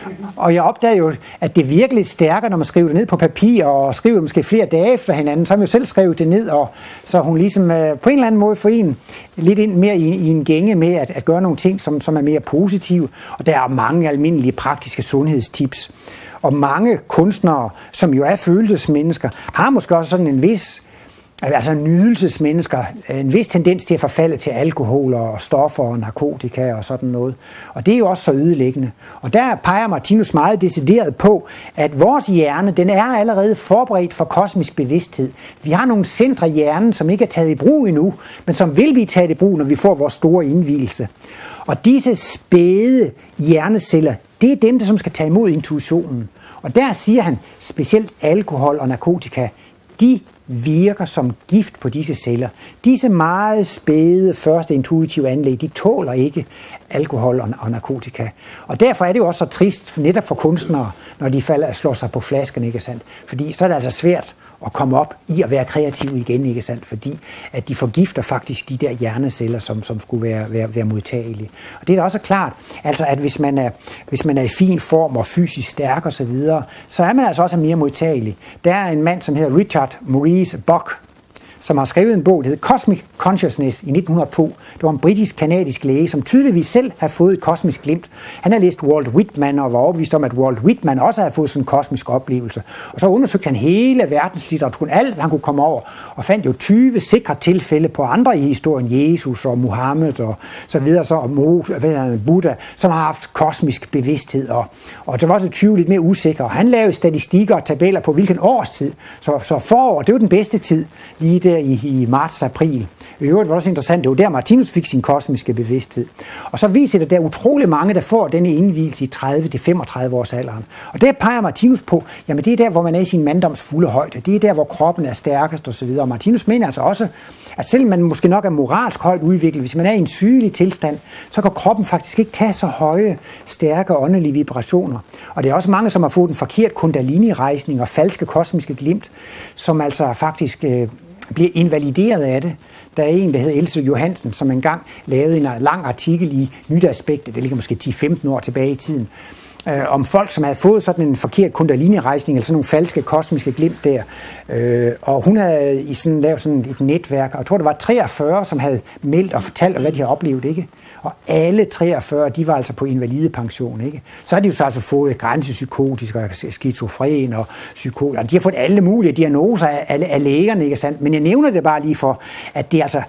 Og jeg opdagede jo, at det virker lidt stærkere, når man skriver det ned på papir, og skriver det måske flere dage efter hinanden. Så har man jo selv skrevet det ned, og så hun ligesom øh, på en eller anden måde får en lidt ind mere i, i en gænge med at, at gøre nogle ting, som, som er mere positive. Og der er mange almindelige praktiske sundhedstips. Og mange kunstnere, som jo er følelsesmennesker, har måske også sådan en vis... Altså nydelsesmennesker, en vis tendens til at forfalde til alkohol og stoffer og narkotika og sådan noget. Og det er jo også så ødelæggende. Og der peger Martinus meget decideret på, at vores hjerne, den er allerede forberedt for kosmisk bevidsthed. Vi har nogle centre i hjernen, som ikke er taget i brug endnu, men som vil blive taget i brug, når vi får vores store indvielse. Og disse spæde hjerneceller, det er dem, der som skal tage imod intuitionen. Og der siger han, specielt alkohol og narkotika, de virker som gift på disse celler. Disse meget spæde første intuitive anlæg, de tåler ikke alkohol og narkotika. Og derfor er det jo også så trist netop for kunstnere, når de falder og slår sig på flasken, ikke sandt? Fordi så er det altså svært at komme op i at være kreativ igen, ikke sandt? Fordi at de forgifter faktisk de der hjerneceller, som, som skulle være, være, være modtagelige. Og det er da også klart, altså at hvis man er, hvis man er i fin form og fysisk stærk og så videre, så er man altså også mere modtagelig. Der er en mand, som hedder Richard Maurice Bock, som har skrevet en bog, der hedder Cosmic Consciousness i nitten hundrede og to. Det var en britisk-kanadisk læge, som tydeligvis selv har fået et kosmisk glimt. Han har læst Walt Whitman og var overbevist om, at Walt Whitman også havde fået sådan en kosmisk oplevelse. Og så undersøgte han hele verdenslitteraturen, alt han kunne komme over, og fandt jo tyve sikre tilfælde på andre i historien, Jesus og Muhammed og så videre, så, og Moses, Buddha, som har haft kosmisk bevidsthed. Og, og der var også tyve lidt mere usikre. Og han lavede statistikker og tabeller på hvilken årstid. Så, så forår, det var den bedste tid, lige der i, i marts-april. I øvrigt var det også interessant, det var der Martinus fik sin kosmiske bevidsthed. Og så viser det, der er utrolig mange, der får denne indvielse i tredive til femogtredive års alderen. Og der peger Martinus på, jamen det er der, hvor man er i sin manddoms fulde højde. Det er der, hvor kroppen er stærkest osv. Og Martinus mener altså også, at selvom man måske nok er moralsk højt udviklet, hvis man er i en sygelig tilstand, så kan kroppen faktisk ikke tage så høje, stærke åndelige vibrationer. Og det er også mange, som har fået en forkert kundalini-rejsning og falske kosmiske glimt, som altså faktisk øh, bliver invalideret af det. Der er en, der hedder Else Johansen, som engang lavede en lang artikel i Nyt Aspektet, det ligger måske ti til femten år tilbage i tiden, øh, om folk, som havde fået sådan en forkert kundalini-rejsning, eller sådan nogle falske kosmiske glimt der. Øh, og hun havde i sådan, lavet sådan et netværk, og jeg tror, der var treogfyrre, som havde meldt og fortalt, hvad de havde oplevet, ikke? Og alle treogfyrre, de var altså på invalidepension, ikke? Så har de jo så altså fået grænsepsykotisk og skizofren og psykotisk. De har fået alle mulige diagnoser af, af, af lægerne, ikke sandt? Men jeg nævner det bare lige for, at det altså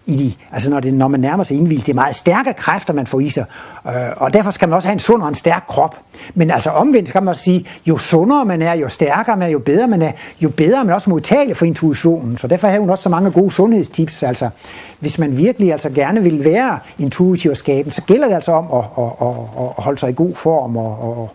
i de, altså når, det, når man nærmer sig indvildt. Det er meget stærke kræfter, man får i sig, øh, og derfor skal man også have en sund og en stærk krop. Men altså omvendt kan man også sige, jo sundere man er, jo stærkere man er, jo bedre man er, jo bedre man også modtagelig for intuitionen. Så derfor har hun også så mange gode sundhedstips. Altså, hvis man virkelig altså gerne vil være intuitiv og skabende, så gælder det altså om at, at, at, at holde sig i god form. Og, og,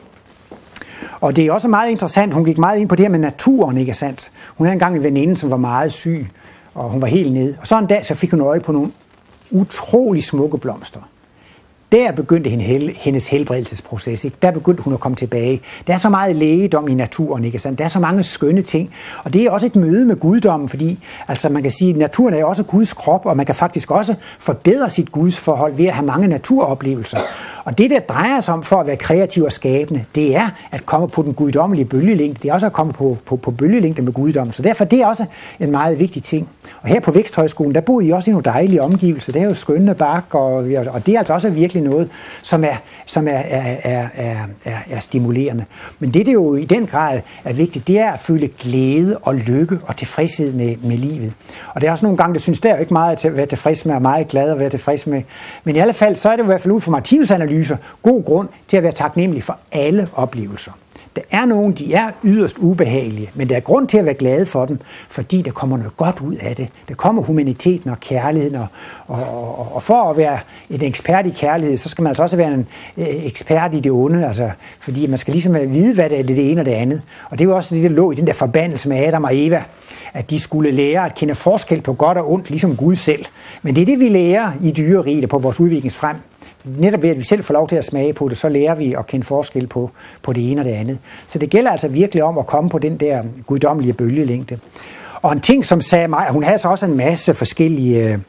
og det er også meget interessant, hun gik meget ind på det her med naturen, ikke sandt? Hun havde engang en veninde, som var meget syg, og hun var helt nede. Og så en dag så fik hun øje på nogle utrolig smukke blomster. Der begyndte hendes helbredelsesproces. Ikke? Der begyndte hun at komme tilbage. Der er så meget lægedom i naturen, ikke sandt? Der er så mange skønne ting. Og det er også et møde med guddommen, fordi altså man kan sige, at naturen er jo også Guds krop, og man kan faktisk også forbedre sit gudsforhold ved at have mange naturoplevelser. Og det, der drejer sig om for at være kreativ og skabende, det er at komme på den guddommelige bølgelængde. Det er også at komme på, på, på bølgelængde med guddommen. Så derfor det er også en meget vigtig ting. Og her på Væksthøjskolen, der bor I også i nogle dejlige omgivelser. Det er jo skønne bakker, og, og det er altså også virkelig noget, som er, som er, er, er, er, er, er stimulerende. Men det, der jo i den grad er vigtigt, det er at føle glæde og lykke og tilfredshed med, med livet. Og det er også nogle gange, der synes, der er jo ikke meget at være tilfreds med, og meget glad at være tilfreds med. Men i alle fald, så er det i hvert fald ud fra Martinus analyser god grund til at være taknemmelig for alle oplevelser. Der er nogen, de er yderst ubehagelige, men der er grund til at være glade for dem, fordi der kommer noget godt ud af det. Der kommer humaniteten og kærligheden, og, og, og, og for at være en ekspert i kærlighed, så skal man altså også være en ekspert i det onde, altså, fordi man skal ligesom vide, hvad det er, det ene og det andet. Og det er jo også det, der lå i den der forbandelse med Adam og Eva, at de skulle lære at kende forskel på godt og ondt, ligesom Gud selv. Men det er det, vi lærer i dyreriget på vores udviklingsfrem. Netop ved, at vi selv får lov til at smage på det, så lærer vi at kende forskel på, på det ene og det andet. Så det gælder altså virkelig om at komme på den der guddommelige bølgelængde. Og en ting, som sagde mig, hun havde så også en masse forskellige,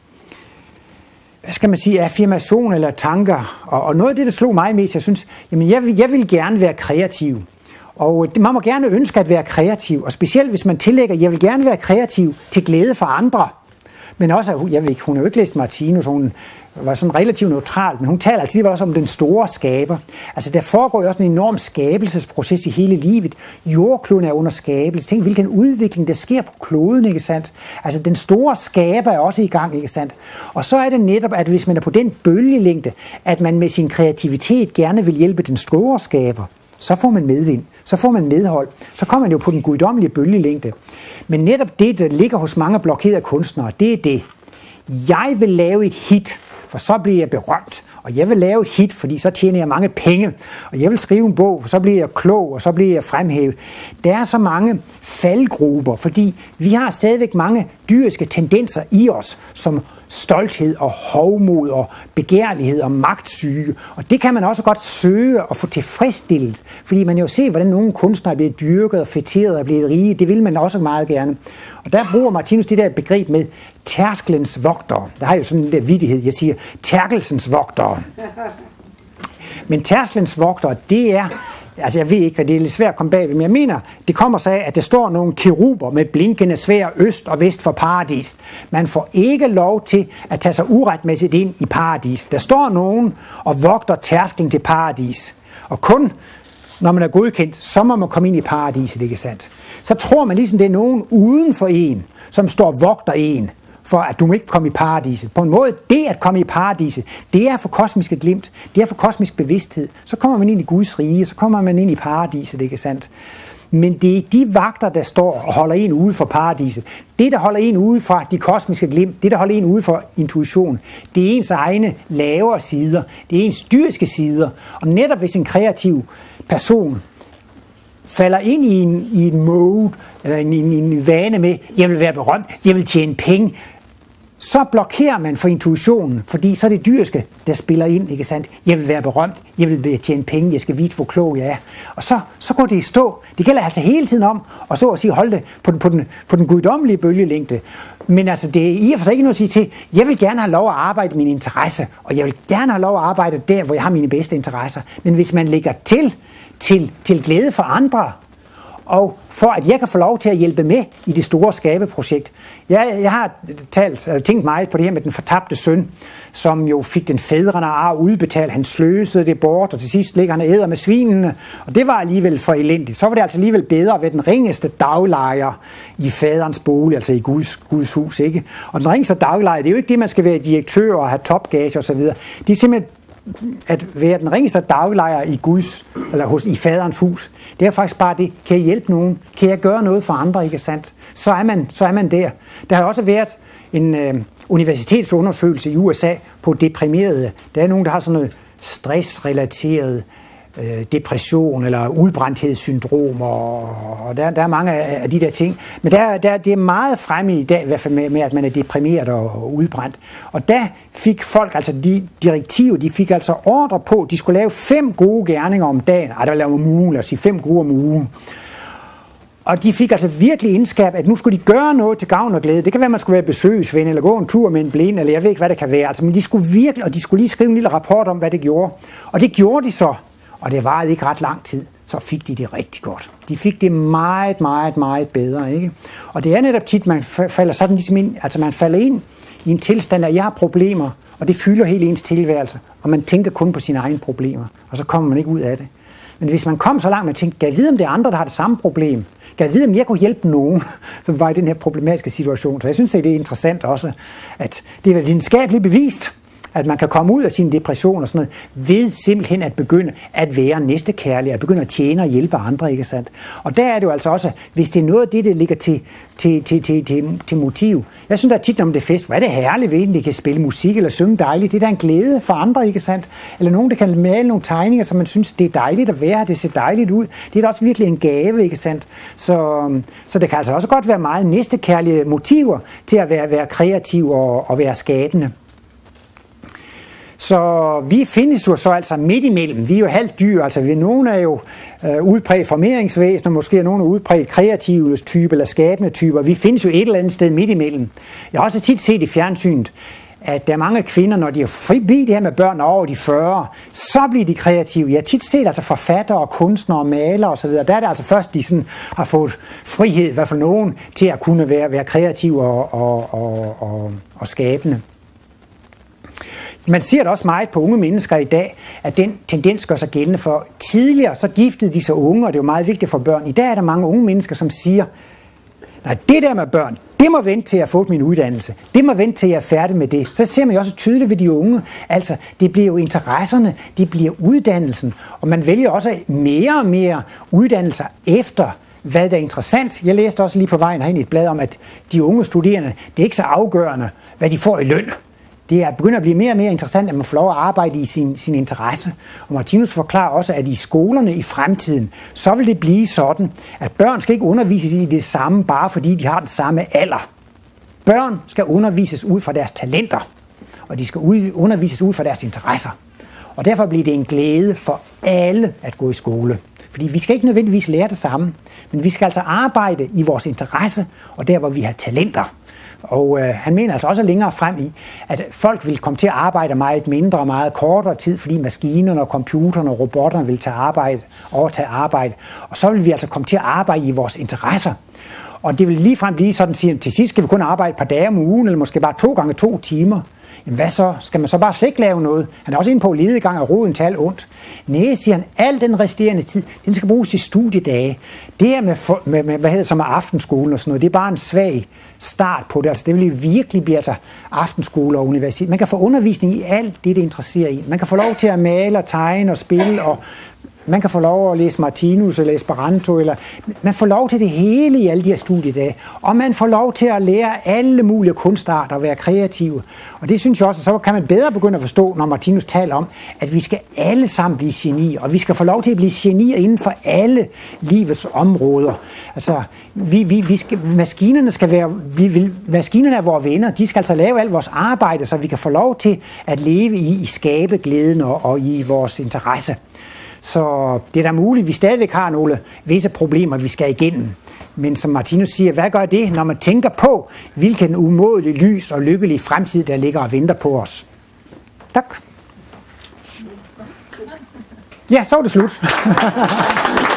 hvad skal man sige, affirmationer eller tanker. Og, og noget af det, der slog mig mest, jeg synes, jamen jeg vil, jeg vil gerne være kreativ. Og man må gerne ønske at være kreativ, og specielt hvis man tillægger, jeg vil gerne være kreativ til glæde for andre. Men også, jeg ved ikke, hun har jo ikke læst Martinus, hun var sådan relativt neutral, men hun taler altid også om den store skaber. Altså der foregår jo også en enorm skabelsesproces i hele livet. Jordkloden er under skabelse. Tænk, hvilken udvikling der sker på kloden, ikke sandt? Altså den store skaber er også i gang, ikke sandt? Og så er det netop, at hvis man er på den bølgelængde, at man med sin kreativitet gerne vil hjælpe den store skaber, så får man medvind, så får man medhold, så kommer man jo på den guddommelige bølgelængde. Men netop det, der ligger hos mange blokerede kunstnere, det er det. Jeg vil lave et hit, for så bliver jeg berømt. Og jeg vil lave et hit, fordi så tjener jeg mange penge. Og jeg vil skrive en bog, for så bliver jeg klog, og så bliver jeg fremhævet. Der er så mange faldgrupper, fordi vi har stadigvæk mange dyriske tendenser i os, som stolthed og hovmod og begærlighed og magtsyge. Og det kan man også godt søge og få tilfredsstillet, fordi man jo ser, hvordan nogle kunstnere er blevet dyrket og fætteret og er blevet rige. Det vil man også meget gerne. Og der bruger Martinus det der begreb med tærskelens vogtere. Der har jo sådan en der vittighed, jeg siger tærkelsens vogtere. Men tærskelens vogtere, det er, altså jeg ved ikke, det er lidt svært at komme bagved, men jeg mener, det kommer sig af, at der står nogle keruber med blinkende sværd øst og vest for paradis. Man får ikke lov til at tage sig uretmæssigt ind i paradis. Der står nogen og vogter tærsklen til paradis. Og kun når man er godkendt, så må man komme ind i paradiset, ikke sandt? Så tror man ligesom, det er nogen uden for en, som står og vogter en, for at du må ikke komme i paradiset. På en måde, det at komme i paradiset, det er for kosmiske glimt, det er for kosmisk bevidsthed. Så kommer man ind i Guds rige, så kommer man ind i paradiset, ikke sandt? Men det er de vagter, der står og holder en ude for paradiset. Det, der holder en ude fra de kosmiske glimt, det, der holder en ude for intuition, det er ens egne lavere sider, det er ens dyriske sider. Og netop hvis en kreativ person falder ind i en, i en mode, eller en, en, en vane med, jeg vil være berømt, jeg vil tjene penge, så blokerer man for intuitionen, fordi så er det dyriske, der spiller ind, ikke sandt? Jeg vil være berømt, jeg vil tjene penge, jeg skal vise, hvor klog jeg er. Og så, så går det i stå. Det gælder altså hele tiden om, og så at sige, holde det på den, på den, på den guddommelige bølgelængde. Men altså, det er i og for sig ikke noget at sige til, jeg vil gerne have lov at arbejde min interesse, og jeg vil gerne have lov at arbejde der, hvor jeg har mine bedste interesser. Men hvis man lægger til, til, til glæde for andre, og for at jeg kan få lov til at hjælpe med i det store skabeprojekt. Jeg, jeg har talt, tænkt meget på det her med den fortabte søn, som jo fik den fædrende arv udbetalt. Han sløsede det bort, og til sidst ligger han og æder med svinene, og det var alligevel for elendigt. Så var det altså alligevel bedre at være den ringeste daglejer i faderens bolig, altså i Guds, Guds hus, ikke? Og den ringeste daglejer, det er jo ikke det, man skal være direktør og have topgage og så videre. Det er simpelthen at være den ringeste daglejer i Guds, eller hos, i faderens hus. Det er faktisk bare det. Kan jeg hjælpe nogen? Kan jeg gøre noget for andre, ikke sandt? Så er man, så er man der. Der har også været en øh, universitetsundersøgelse i U S A på deprimerede. Der er nogen, der har sådan noget stressrelateret øh, depression eller udbrændthedssyndrom, og, og der, der er mange af, af de der ting. Men der, der, det er meget fremme i dag, i hvert fald med, med at man er deprimeret og, og udbrændt. Og der fik folk, altså de direktiver, de fik altså ordre på, de skulle lave fem gode gerninger om dagen. Ej, der var lavet om ugen, lad os sige fem gode om ugen. Og de fik altså virkelig indskab, at nu skulle de gøre noget til gavn og glæde. Det kan være, at man skulle være besøgsven, eller gå en tur med en blind, eller jeg ved ikke, hvad det kan være. Altså, men de skulle virkelig, og de skulle lige skrive en lille rapport om, hvad det gjorde. Og det gjorde de så, og det varede ikke ret lang tid. Så fik de det rigtig godt. De fik det meget, meget, meget bedre, ikke? Og det er netop tit, man falder sådan ligesom ind, altså man falder ind i en tilstand, at jeg har problemer, og det fylder hele ens tilværelse, og man tænker kun på sine egne problemer, og så kommer man ikke ud af det. Men hvis man kom så langt, man tænkte, kan jeg vide, om det er andre, der har det samme problem? Kan jeg vide, om jeg kunne hjælpe nogen, som var i den her problematiske situation? Så jeg synes, det er interessant også, at det er videnskabeligt bevist, at man kan komme ud af sin depression og sådan noget, ved simpelthen at begynde at være næstekærlig, at begynde at tjene og hjælpe andre, ikke sandt? Og der er det jo altså også, hvis det er noget af det, der ligger til, til, til, til, til, til motiv. Jeg synes, der er tit om det fest, hvor er det herligt ved, at de kan spille musik eller synge dejligt. Det er da en glæde for andre, ikke sandt? Eller nogen, der kan male nogle tegninger, som man synes, det er dejligt at være, det ser dejligt ud. Det er da også virkelig en gave, ikke sandt? Så, så det kan altså også godt være meget næstekærlige motiver til at være, være kreativ og, og være skabende. Så vi findes jo så altså midt imellem. Vi er jo halvt dyr, altså vi nogle er jo øh, udpræget formeringsvæsener, måske er nogle udpræget kreative typer eller skabende typer. Vi findes jo et eller andet sted midt imellem. Jeg har også tit set i fjernsynet, at der er mange kvinder, når de er forbi det her med børn over de fyrre, så bliver de kreative. Jeg har tit set altså forfattere, kunstnere og malere osv. Der er det altså først, de sådan har fået frihed, i hvert fald nogen, til at kunne være, være kreative og, og, og, og, og skabende. Man ser det også meget på unge mennesker i dag, at den tendens gør sig gældende for. Tidligere så giftede de sig unge, og det er jo meget vigtigt for børn. I dag er der mange unge mennesker, som siger, nej, det der med børn, det må vente til at få min uddannelse. Det må vente til jeg er færdig med det. Så ser man jo også tydeligt ved de unge. Altså, det bliver jo interesserne, det bliver uddannelsen. Og man vælger også mere og mere uddannelser efter, hvad der er interessant. Jeg læste også lige på vejen herind et blad om, at de unge studerende, det er ikke så afgørende, hvad de får i løn. Det er begynder at blive mere og mere interessant, at man får lov at arbejde i sin, sin interesse. Og Martinus forklarer også, at i skolerne i fremtiden, så vil det blive sådan, at børn skal ikke undervises i det samme, bare fordi de har den samme alder. Børn skal undervises ud fra deres talenter, og de skal undervises ud fra deres interesser. Og derfor bliver det en glæde for alle at gå i skole. Fordi vi skal ikke nødvendigvis lære det samme, men vi skal altså arbejde i vores interesse, og der hvor vi har talenter. Og øh, han mener altså også længere frem i, at folk vil komme til at arbejde meget mindre og meget kortere tid, fordi maskinerne og computerne og robotterne vil tage arbejde, overtage arbejde. Og så vil vi altså komme til at arbejde i vores interesser. Og det vil ligefrem blive sådan, at til sidst skal vi kun arbejde et par dage om ugen, eller måske bare to gange to timer. Jamen hvad så? Skal man så bare slet ikke lave noget? Han er også inde på ledegang og roden til alt ondt. Næh, siger han, al den resterende tid, den skal bruges til studiedage. Det her med, for, med, med hvad hedder det, som er aftenskolen og sådan noget, det er bare en svag start på det. Altså, det vil virkelig blive altså aftenskole og universitet. Man kan få undervisning i alt det, det interesserer i. Man kan få lov til at male og tegne og spille, og man kan få lov at læse Martinus eller Esperanto, eller man får lov til det hele i alle de her studiedage. Og man får lov til at lære alle mulige kunstarter og være kreative. Og det synes jeg også, så kan man bedre begynde at forstå, når Martinus taler om, at vi skal alle sammen blive genier, og vi skal få lov til at blive genier inden for alle livets områder. Altså, vi, vi, vi skal, maskinerne skal være, vi vil, maskinerne er vores venner, de skal altså lave alt vores arbejde, så vi kan få lov til at leve i, i skabeglæden og, og i vores interesse. Så det er da muligt, at vi stadigvæk har nogle visse problemer, vi skal igennem. Men som Martinus siger, hvad gør det, når man tænker på, hvilken umådelig lys og lykkelig fremtid, der ligger og venter på os? Tak. Ja, så er det slut.